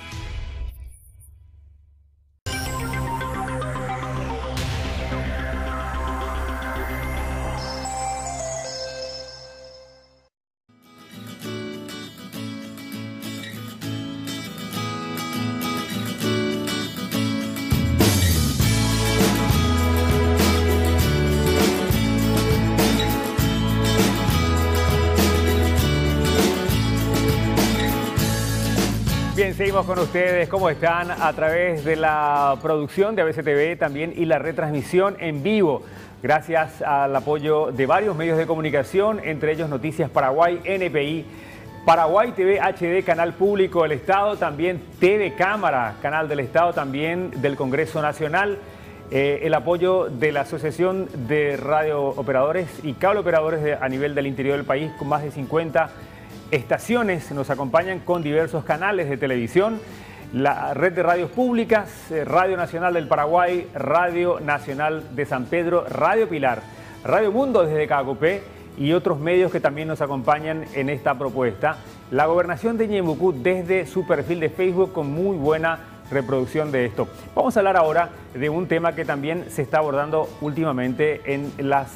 Bien, seguimos con ustedes. ¿Cómo están? A través de la producción de ABC TV también y la retransmisión en vivo. Gracias al apoyo de varios medios de comunicación, entre ellos Noticias Paraguay, NPI, Paraguay TV HD, Canal Público del Estado, también TV Cámara, Canal del Estado, también del Congreso Nacional, el apoyo de la Asociación de Radiooperadores y Cableoperadores a nivel del interior del país, con más de 50 estaciones nos acompañan con diversos canales de televisión, la red de radios públicas, Radio Nacional del Paraguay, Radio Nacional de San Pedro, Radio Pilar, Radio Mundo desde Cacupé y otros medios que también nos acompañan en esta propuesta. La Gobernación de Ñeembucú desde su perfil de Facebook con muy buena reproducción de esto. Vamos a hablar ahora de un tema que también se está abordando últimamente en las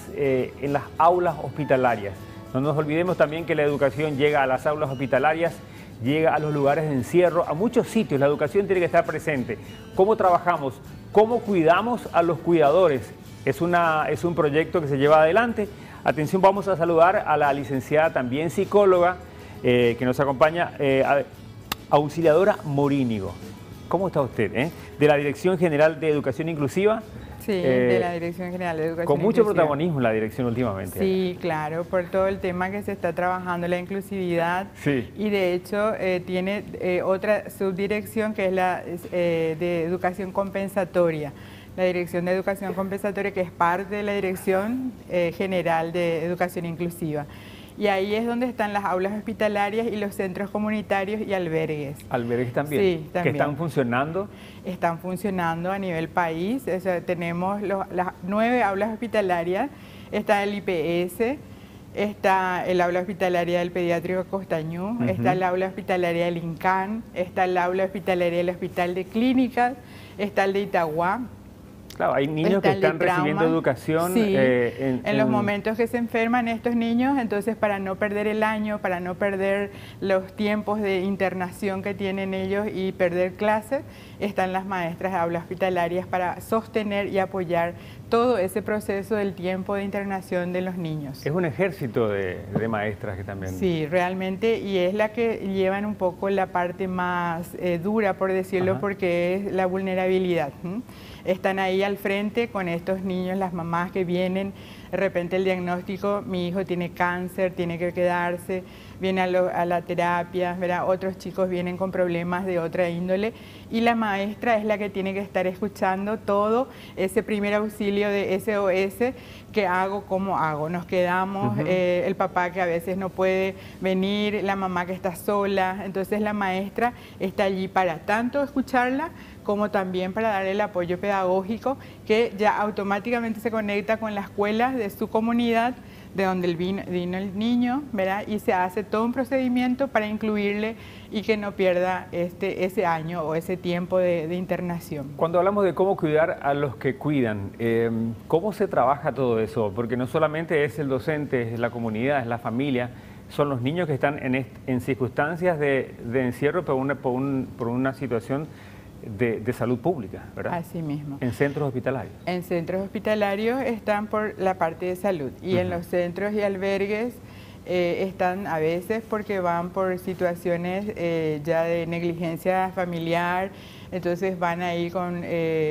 aulas hospitalarias. No nos olvidemos también que la educación llega a las aulas hospitalarias, llega a los lugares de encierro, a muchos sitios. La educación tiene que estar presente. ¿Cómo trabajamos? ¿Cómo cuidamos a los cuidadores? Es un proyecto que se lleva adelante. Atención, vamos a saludar a la licenciada, también psicóloga, que nos acompaña, Auxiliadora Morínigo. ¿Cómo está usted? De la Dirección General de Educación Inclusiva. Sí, de la Dirección General de Educación Con mucho Inclusiva. protagonismo la dirección últimamente. Sí, claro, por todo el tema que se está trabajando, la inclusividad. Sí. Y de hecho tiene otra subdirección que es la de Educación Compensatoria. La Dirección de Educación Compensatoria, que es parte de la Dirección General de Educación Inclusiva. Y ahí es donde están las aulas hospitalarias y los centros comunitarios y albergues. ¿Albergues también? Sí, también. ¿Que están funcionando? Están funcionando a nivel país. O sea, tenemos las 9 aulas hospitalarias. Está el IPS, está el aula hospitalaria del Pediátrico Costañú, está el aula hospitalaria del INCAN, está el aula hospitalaria del Hospital de Clínicas, está el de Itagua. Claro, hay niños que están recibiendo educación. Sí, en los momentos que se enferman estos niños, entonces para no perder el año, para no perder los tiempos de internación que tienen ellos y perder clases, están las maestras de aulas hospitalarias para sostener y apoyar todo ese proceso del tiempo de internación de los niños. Es un ejército de maestras que también... Sí, realmente, y es la que llevan un poco la parte más dura, por decirlo, porque es la vulnerabilidad. Están ahí al frente con estos niños, las mamás que vienen, de repente el diagnóstico, mi hijo tiene cáncer, tiene que quedarse, viene a la terapia, ¿verdad? Otros chicos vienen con problemas de otra índole y la maestra es la que tiene que estar escuchando todo ese primer auxilio de SOS, ¿qué hago? ¿Cómo hago? Nos quedamos, el papá que a veces no puede venir, la mamá que está sola, entonces la maestra está allí para tanto escucharla como también para dar el apoyo pedagógico que ya automáticamente se conecta con la escuela de su comunidad, de donde vino el niño, ¿verdad? Y se hace todo un procedimiento para incluirle y que no pierda ese año o ese tiempo de internación. Cuando hablamos de cómo cuidar a los que cuidan, ¿cómo se trabaja todo eso? Porque no solamente es el docente, es la comunidad, es la familia, son los niños que están en circunstancias de encierro por una situación de salud pública, ¿verdad? Así mismo. En centros hospitalarios. En centros hospitalarios están por la parte de salud y en los centros y albergues están a veces porque van por situaciones ya de negligencia familiar, entonces van ahí con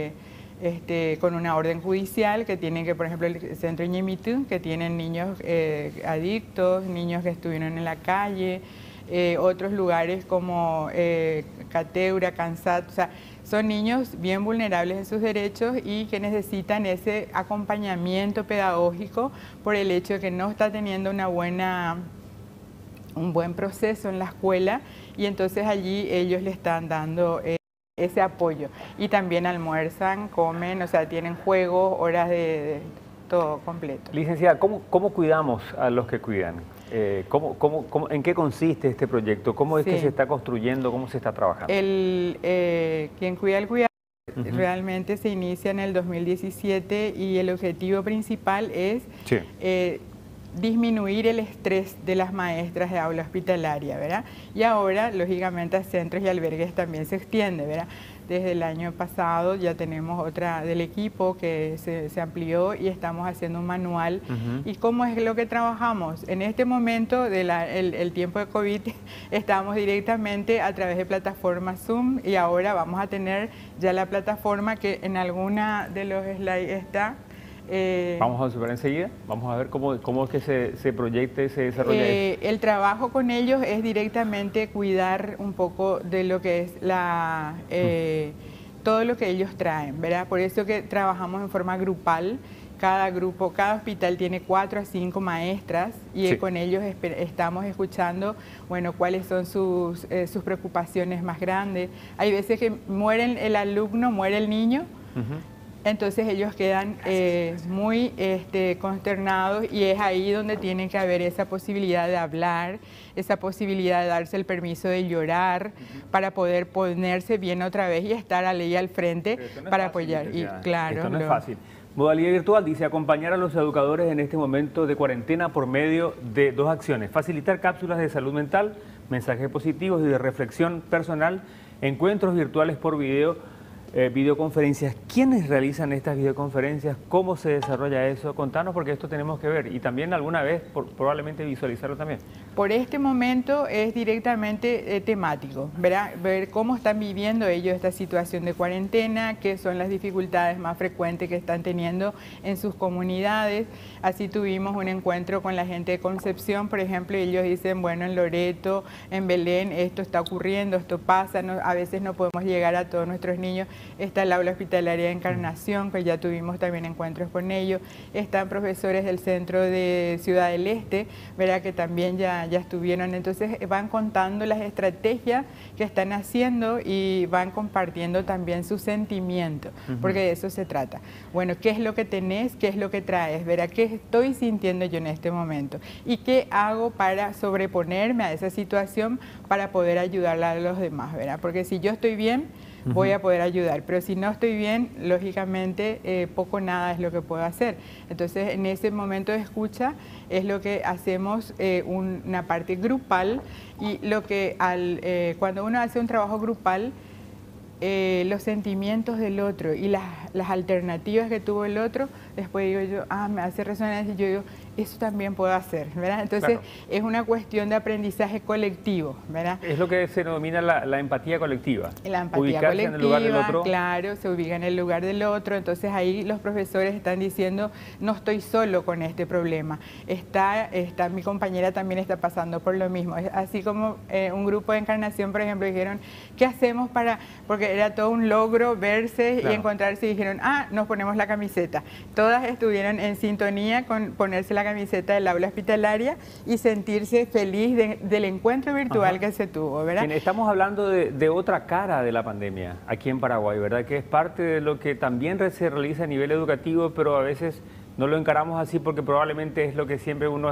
una orden judicial que tienen que, por ejemplo, el centro Ñemitú, que tienen niños adictos, niños que estuvieron en la calle, otros lugares como Cateura, Cansat, o sea, son niños bien vulnerables en sus derechos y que necesitan ese acompañamiento pedagógico por el hecho de que no está teniendo un buen proceso en la escuela y entonces allí ellos le están dando ese apoyo. Y también almuerzan, comen, o sea, tienen juegos, horas de todo completo. Licenciada, ¿cómo cuidamos a los que cuidan? ¿En qué consiste este proyecto? ¿Cómo es que se está construyendo? ¿Cómo se está trabajando? Quien cuida el cuidado realmente se inicia en el 2017 y el objetivo principal es disminuir el estrés de las maestras de aula hospitalaria, ¿verdad? Y ahora, lógicamente, a centros y albergues también se extiende, ¿verdad? Desde el año pasado ya tenemos otra del equipo que se amplió y estamos haciendo un manual. ¿Y cómo es lo que trabajamos? En este momento el tiempo de COVID estamos directamente a través de plataforma Zoom y ahora vamos a tener ya la plataforma que en alguna de los slides está. Vamos a observar enseguida, vamos a ver cómo es que se proyecta y se desarrolla esto. El trabajo con ellos es directamente cuidar un poco de lo que es todo lo que ellos traen, ¿verdad? Por eso que trabajamos en forma grupal. Cada grupo, cada hospital tiene 4 a 5 maestras y con ellos estamos escuchando, bueno, cuáles son sus preocupaciones más grandes. Hay veces que muere el alumno, muere el niño. Entonces ellos quedan muy consternados y es ahí donde tiene que haber esa posibilidad de hablar, esa posibilidad de darse el permiso de llorar para poder ponerse bien otra vez y estar ahí al frente para apoyar. Y claro, esto no es fácil. Modalidad virtual dice acompañar a los educadores en este momento de cuarentena por medio de 2 acciones: facilitar cápsulas de salud mental, mensajes positivos y de reflexión personal, encuentros virtuales por video, videoconferencias. ¿Quiénes realizan estas videoconferencias? ¿Cómo se desarrolla eso? Contanos, porque esto tenemos que ver y también alguna vez probablemente visualizarlo también. Por este momento es directamente temático, ¿verdad? Ver cómo están viviendo ellos esta situación de cuarentena, qué son las dificultades más frecuentes que están teniendo en sus comunidades. Así tuvimos un encuentro con la gente de Concepción, por ejemplo, y ellos dicen, bueno, en Loreto, en Belén, esto está ocurriendo, esto pasa, a veces no podemos llegar a todos nuestros niños. Está el aula hospitalaria de Encarnación, que ya tuvimos también encuentros con ellos. Están profesores del centro de Ciudad del Este, ¿verdad? Que también ya estuvieron. Entonces van contando las estrategias que están haciendo y van compartiendo también sus sentimientos, porque de eso se trata. Bueno, ¿qué es lo que tenés? ¿Qué es lo que traes? ¿Verdad? ¿Qué estoy sintiendo yo en este momento? ¿Y qué hago para sobreponerme a esa situación para poder ayudarla a los demás? ¿Verdad? Porque si yo estoy bien, voy a poder ayudar, pero si no estoy bien, lógicamente poco o nada es lo que puedo hacer. Entonces, en ese momento de escucha es lo que hacemos una parte grupal y lo que cuando uno hace un trabajo grupal, los sentimientos del otro y las alternativas que tuvo el otro, después digo yo, me hace resonancia y yo digo, eso también puedo hacer, ¿verdad? Entonces, es una cuestión de aprendizaje colectivo, ¿verdad? Es lo que se denomina la empatía colectiva. La empatía Ubicarse colectiva, en el lugar del otro. Claro, se ubica en el lugar del otro, entonces ahí los profesores están diciendo, no estoy solo con este problema, mi compañera también está pasando por lo mismo. Así como un grupo de Encarnación, por ejemplo, dijeron, ¿qué hacemos porque era todo un logro verse y encontrarse y dijeron, nos ponemos la camiseta. Todas estuvieron en sintonía con ponerse la camiseta del aula hospitalaria y sentirse feliz del encuentro virtual que se tuvo, ¿verdad? Estamos hablando de otra cara de la pandemia aquí en Paraguay, ¿verdad? Que es parte de lo que también se realiza a nivel educativo, pero a veces no lo encaramos así porque probablemente es lo que siempre uno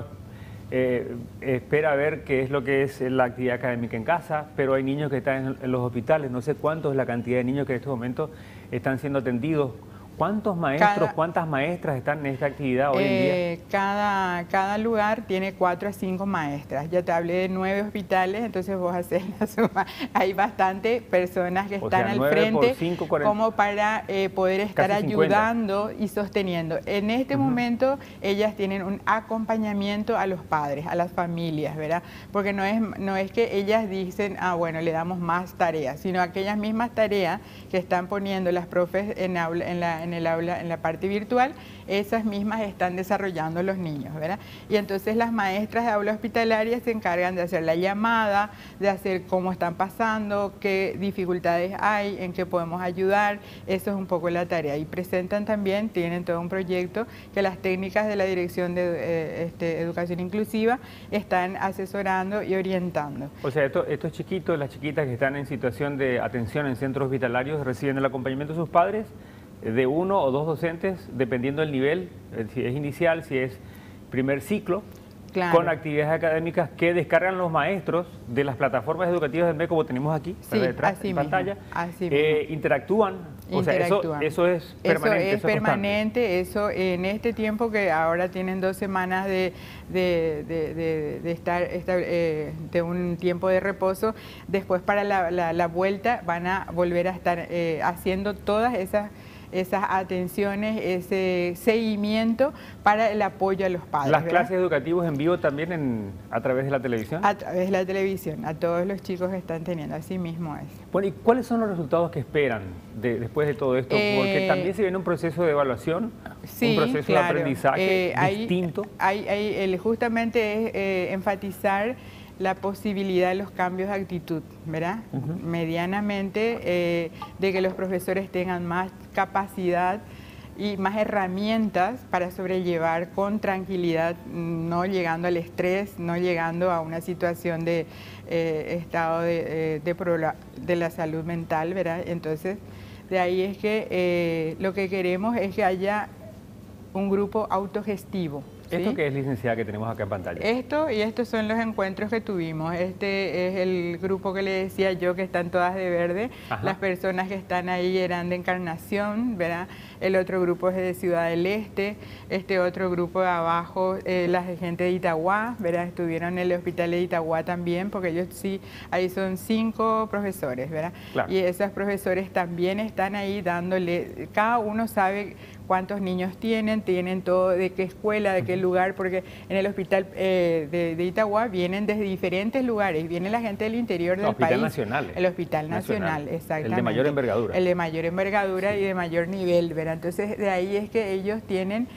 espera ver, que es lo que es la actividad académica en casa, pero hay niños que están en los hospitales. No sé cuánto es la cantidad de niños que en estos momentos están siendo atendidos. ¿Cuántos maestros, cuántas maestras están en esta actividad hoy en día? Cada lugar tiene 4 a 5 maestras. Ya te hablé de 9 hospitales, entonces vos haces la suma. Hay bastantes personas que están al frente 5, 40, como para poder estar ayudando y sosteniendo. En este momento ellas tienen un acompañamiento a los padres, a las familias, ¿verdad? Porque no es que ellas dicen, bueno, le damos más tareas, sino aquellas mismas tareas que están poniendo las profes en la parte virtual, esas mismas están desarrollando los niños, ¿verdad? Y entonces las maestras de aula hospitalaria se encargan de hacer la llamada, de hacer cómo están pasando, qué dificultades hay, en qué podemos ayudar. Eso es un poco la tarea. Y presentan también, tienen todo un proyecto que las técnicas de la Dirección de Educación Inclusiva están asesorando y orientando. O sea, estos chiquitos, las chiquitas que están en situación de atención en centros hospitalarios, reciben el acompañamiento de sus padres, de 1 o 2 docentes, dependiendo del nivel, si es inicial, si es primer ciclo. con actividades académicas que descargan los maestros de las plataformas educativas del MEC, como tenemos aquí, detrás en pantalla, interactúan. O sea, eso es permanente. Eso es permanente, eso en este tiempo que ahora tienen 2 semanas de un tiempo de reposo, después para la vuelta van a volver a estar haciendo todas esas atenciones, ese seguimiento para el apoyo a los padres. ¿Las clases educativas en vivo también a través de la televisión? A través de la televisión, a todos los chicos que están teniendo, así mismo es. Bueno, ¿y cuáles son los resultados que esperan después de todo esto? Porque también se viene un proceso de evaluación, un proceso de aprendizaje distinto. Justamente es enfatizar la posibilidad de los cambios de actitud, ¿verdad? Medianamente, de que los profesores tengan más capacidad y más herramientas para sobrellevar con tranquilidad, no llegando al estrés, no llegando a una situación de estado de la salud mental, ¿verdad? Entonces, de ahí es que lo que queremos es que haya un grupo autogestivo. ¿Sí? ¿Esto qué es, licenciada, que tenemos acá en pantalla? Estos son los encuentros que tuvimos. Este es el grupo que le decía yo, que están todas de verde. Ajá. Las personas que están ahí eran de Encarnación, ¿verdad? El otro grupo es de Ciudad del Este. Este otro grupo de abajo, la gente de Itagua, ¿verdad? Estuvieron en el hospital de Itagua también, porque ellos sí, ahí son 5 profesores, ¿verdad? Claro. Y esos profesores también están ahí dándole, cada uno sabe cuántos niños tienen todo, de qué escuela, de qué lugar, porque en el hospital de Itagua vienen desde diferentes lugares, viene la gente del interior del país. El Hospital Nacional, exactamente. El de mayor envergadura. El de mayor envergadura y de mayor nivel, ¿verdad? Entonces, de ahí es que ellos tienen,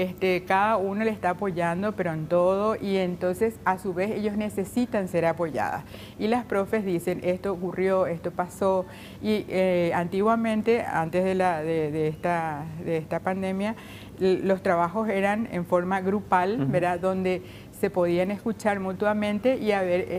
cada uno le está apoyando, pero en todo, y entonces, a su vez, ellos necesitan ser apoyadas. Y las profes dicen, esto ocurrió, esto pasó, y antiguamente, antes de esta pandemia, los trabajos eran en forma grupal, ¿verdad? Donde se podían escuchar mutuamente y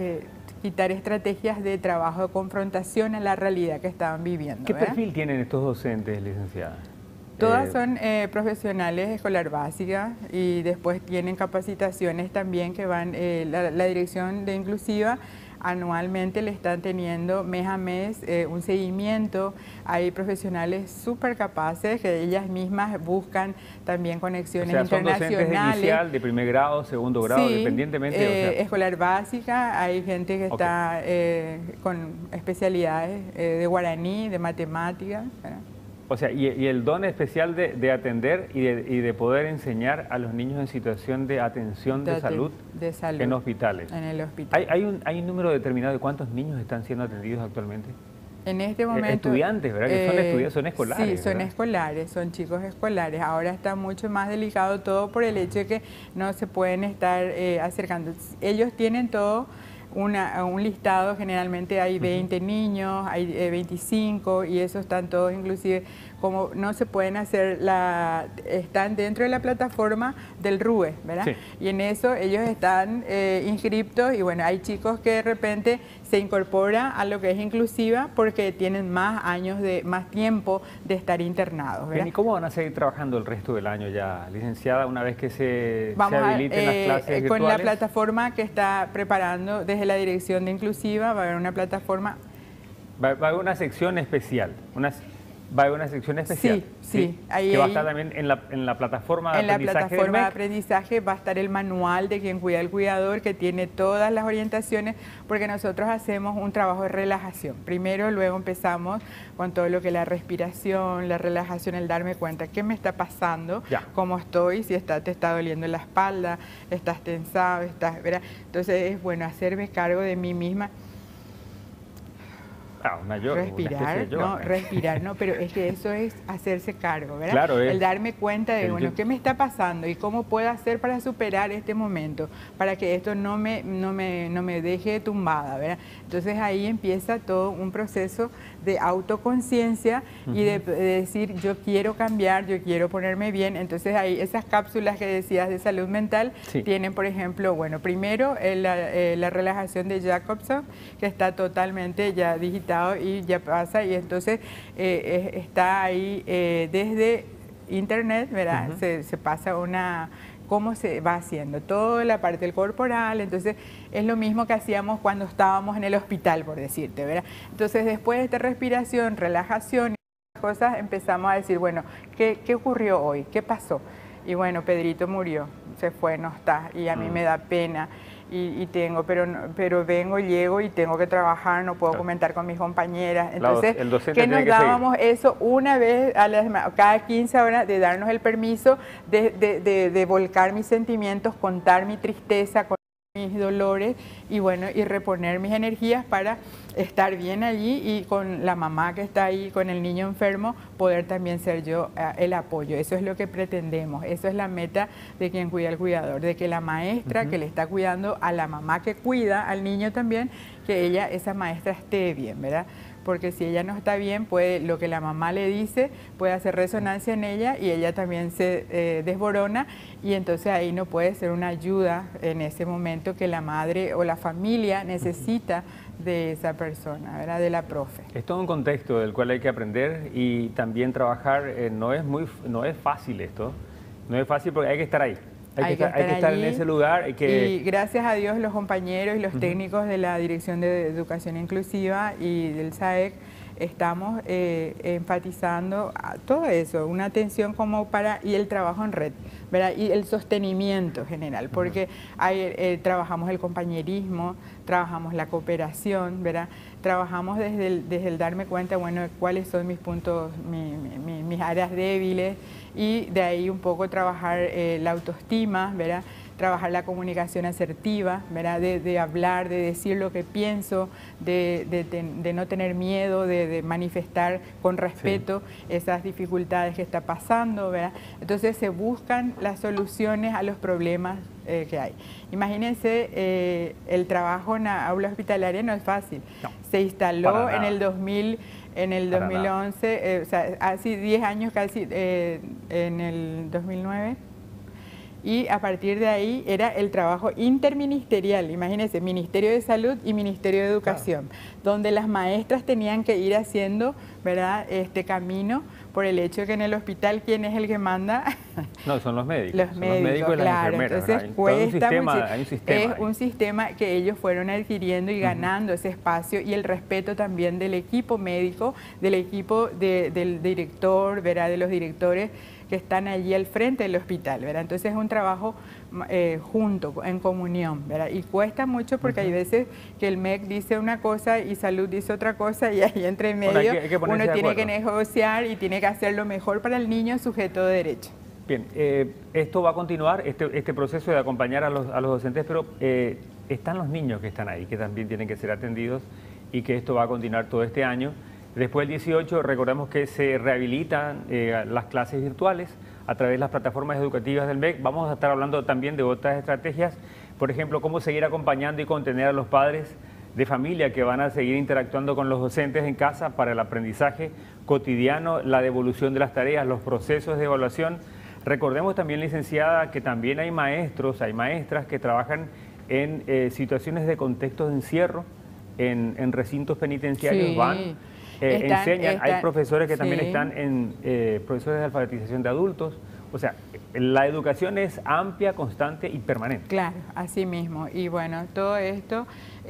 quitar estrategias de trabajo de confrontación a la realidad que estaban viviendo. ¿Qué perfil tienen estos docentes, licenciada? Todas son profesionales de escolar básica y después tienen capacitaciones también que van, la dirección de Inclusiva anualmente le están teniendo mes a mes un seguimiento. Hay profesionales súper capaces que ellas mismas buscan también conexiones internacionales. Son docentes de inicial, de primer grado, segundo grado, independientemente. Escolar básica, hay gente que está con especialidades de guaraní, de matemáticas. O sea, y el don especial de atender y de poder enseñar a los niños en situación de atención de salud en hospitales. En el hospital. ¿Hay un número determinado de cuántos niños están siendo atendidos actualmente? En este momento... Estudiantes, ¿verdad? Que son estudiantes, son escolares. Sí, son ¿verdad? escolares, son chicos escolares. Ahora está mucho más delicado todo por el hecho de que no se pueden estar acercando. Ellos tienen todo un listado, generalmente hay 20 niños, hay 25 y esos están todos inclusive, como no se pueden hacer, están dentro de la plataforma del RUE, ¿verdad? Sí. Y en eso ellos están inscriptos y bueno, hay chicos que de repente se incorporan a lo que es Inclusiva porque tienen más años, más tiempo de estar internados, ¿verdad? ¿Y cómo van a seguir trabajando el resto del año ya, licenciada, una vez que se habiliten las clases virtuales? Con la plataforma que está preparando desde la dirección de Inclusiva, va a haber una plataforma... Va a haber una sección especial, va a haber una sección especial. Sí. Que va a estar también en la plataforma de aprendizaje. En la plataforma de aprendizaje va a estar el manual de quien cuida al cuidador, que tiene todas las orientaciones, porque nosotros hacemos un trabajo de relajación. Primero, luego empezamos con todo lo que es la respiración, la relajación, el darme cuenta qué me está pasando, cómo estoy, si te está doliendo la espalda, estás tensado, ¿verdad? Entonces es bueno hacerme cargo de mí misma. Respirar, no, pero es que eso es hacerse cargo, ¿verdad? Claro, el darme cuenta de, bueno, ¿qué me está pasando? Y cómo puedo hacer para superar este momento, para que esto no me deje tumbada, ¿verdad? Entonces ahí empieza todo un proceso de autoconciencia y de decir, yo quiero cambiar, yo quiero ponerme bien. Entonces ahí esas cápsulas que decías de salud mental tienen, por ejemplo, bueno, primero la relajación de Jacobson, que está totalmente ya digital y ya pasa, y entonces está ahí desde internet, ¿verdad? Se pasa cómo se va haciendo, toda la parte del corporal. Entonces es lo mismo que hacíamos cuando estábamos en el hospital, por decirte, ¿verdad? Entonces después de esta respiración, relajación y cosas, empezamos a decir, bueno, ¿qué ocurrió hoy? ¿Qué pasó? Y bueno, Pedrito murió, se fue, no está, y a mí me da pena. Pero vengo, llego y tengo que trabajar, no puedo comentar con mis compañeras. Entonces, que nos dábamos eso una vez a la semana, cada 15 horas, de darnos el permiso de volcar mis sentimientos, contar mi tristeza, contar mis dolores y bueno, y reponer mis energías para estar bien allí y con la mamá que está ahí, con el niño enfermo, poder también ser yo el apoyo. Eso es lo que pretendemos, eso es la meta de quien cuida al cuidador, de que la maestra que le está cuidando a la mamá que cuida al niño también, que ella, esa maestra esté bien, ¿verdad? Porque si ella no está bien, puede, lo que la mamá le dice puede hacer resonancia en ella y ella también se desborona y entonces ahí no puede ser una ayuda en ese momento que la madre o la familia necesita de esa persona, ¿verdad? De la profe. Es todo un contexto del cual hay que aprender y también trabajar. No es fácil esto, no es fácil porque hay que estar ahí. Hay que estar en ese lugar. Y gracias a Dios los compañeros y los técnicos de la Dirección de Educación Inclusiva y del SAEC estamos enfatizando todo eso, una atención como para, y el trabajo en red, ¿verdad? Y el sostenimiento general, porque trabajamos el compañerismo, trabajamos la cooperación, ¿verdad? Trabajamos desde el darme cuenta, bueno, cuáles son mis puntos, mis áreas débiles, y de ahí un poco trabajar la autoestima, ¿verdad? Trabajar la comunicación asertiva, ¿verdad? De hablar, de decir lo que pienso, de no tener miedo, de manifestar con respeto esas dificultades que está pasando, ¿verdad? Entonces se buscan las soluciones a los problemas que hay. Imagínense, el trabajo en la aula hospitalaria no es fácil. No, se instaló en el 2000... En el 2011, o sea, hace 10 años casi, en el 2009, y a partir de ahí era el trabajo interministerial, imagínense, Ministerio de Salud y Ministerio de Educación, donde las maestras tenían que ir haciendo, ¿verdad?, este camino, por el hecho de que en el hospital, ¿quién es el que manda? No, son los médicos. Los médicos y las enfermeras. Entonces cuesta mucho. Es un sistema que ellos fueron adquiriendo y ganando ese espacio y el respeto también del equipo médico, del equipo del director, ¿verdad?, de los directores que están allí al frente del hospital, ¿verdad? Entonces es un trabajo junto, en comunión, ¿verdad? Y cuesta mucho porque hay veces que el MEC dice una cosa y Salud dice otra cosa y ahí entre medio uno tiene que negociar y tiene que hacer lo mejor para el niño sujeto de derecho. Bien, esto va a continuar, este proceso de acompañar a los docentes, pero están los niños que están ahí, que también tienen que ser atendidos y que esto va a continuar todo este año. Después del 18, recordemos que se rehabilitan las clases virtuales a través de las plataformas educativas del MEC. Vamos a estar hablando también de otras estrategias, por ejemplo, cómo seguir acompañando y contener a los padres de familia que van a seguir interactuando con los docentes en casa para el aprendizaje cotidiano, la devolución de las tareas, los procesos de evaluación. Recordemos también, licenciada, que también hay maestros, hay maestras que trabajan en situaciones de contexto de encierro, en recintos penitenciarios, sí. Enseñan, hay profesores que también están en profesores de alfabetización de adultos. O sea, la educación es amplia, constante y permanente. Claro, así mismo. Y bueno, todo esto,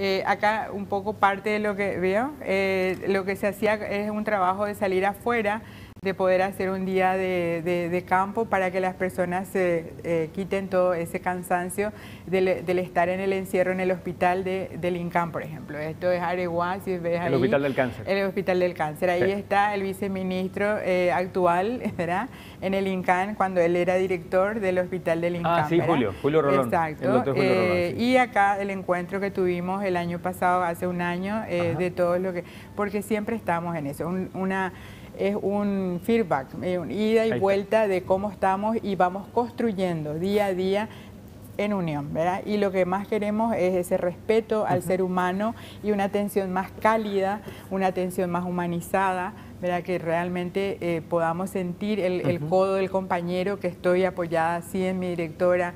acá un poco parte de lo que veo, lo que se hacía es un trabajo de salir afuera, de poder hacer un día de campo para que las personas se quiten todo ese cansancio del estar en el encierro en el hospital del INCAN, por ejemplo. Esto es Areguá, si ves ahí. El Hospital del Cáncer. El Hospital del Cáncer. Ahí está el viceministro actual, ¿verdad?, en el INCAN, cuando él era director del Hospital del INCAN. Ah, sí, ¿verdad? Julio Rolón. Exacto. Julio Rolón, sí. Y acá el encuentro que tuvimos el año pasado, hace un año, de todo lo que... Porque siempre estamos en eso, es un feedback, una ida y vuelta de cómo estamos y vamos construyendo día a día en unión, ¿verdad? Y lo que más queremos es ese respeto al ser humano y una atención más cálida, una atención más humanizada, ¿verdad? Que realmente podamos sentir el codo del compañero, que estoy apoyada así en mi directora,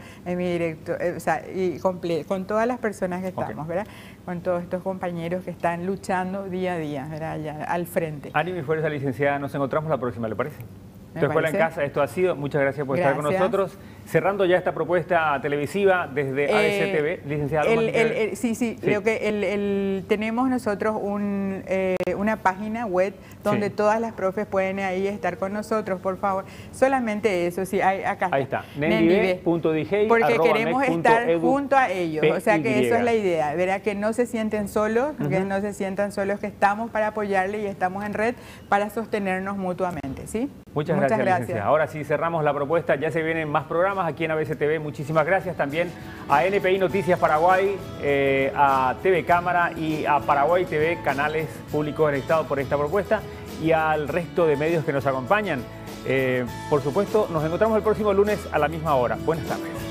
o sea, y con todas las personas que estamos, ¿verdad? Con todos estos compañeros que están luchando día a día, ¿verdad? Allá, al frente. Ánimo y fuerza, licenciada. Nos encontramos la próxima, ¿le parece? Tu Escuela en Casa, esto ha sido. Muchas gracias por estar con nosotros. Cerrando ya esta propuesta televisiva desde ABC TV, licenciada. Sí, creo que tenemos nosotros una página web donde todas las profes pueden ahí estar con nosotros, por favor. Solamente eso, sí, acá está. Ahí está, nenvive.dj. Porque queremos estar junto a ellos, o sea que eso es la idea, ¿verdad? Que no se sienten solos, que no se sientan solos, que estamos para apoyarle y estamos en red para sostenernos mutuamente, ¿sí? Muchas gracias, licenciada. Ahora sí cerramos la propuesta, ya se vienen más programas aquí en ABC TV. Muchísimas gracias también a NPI Noticias Paraguay, a TV Cámara y a Paraguay TV, canales públicos del Estado, por esta propuesta, y al resto de medios que nos acompañan. Por supuesto, nos encontramos el próximo lunes a la misma hora. Buenas tardes.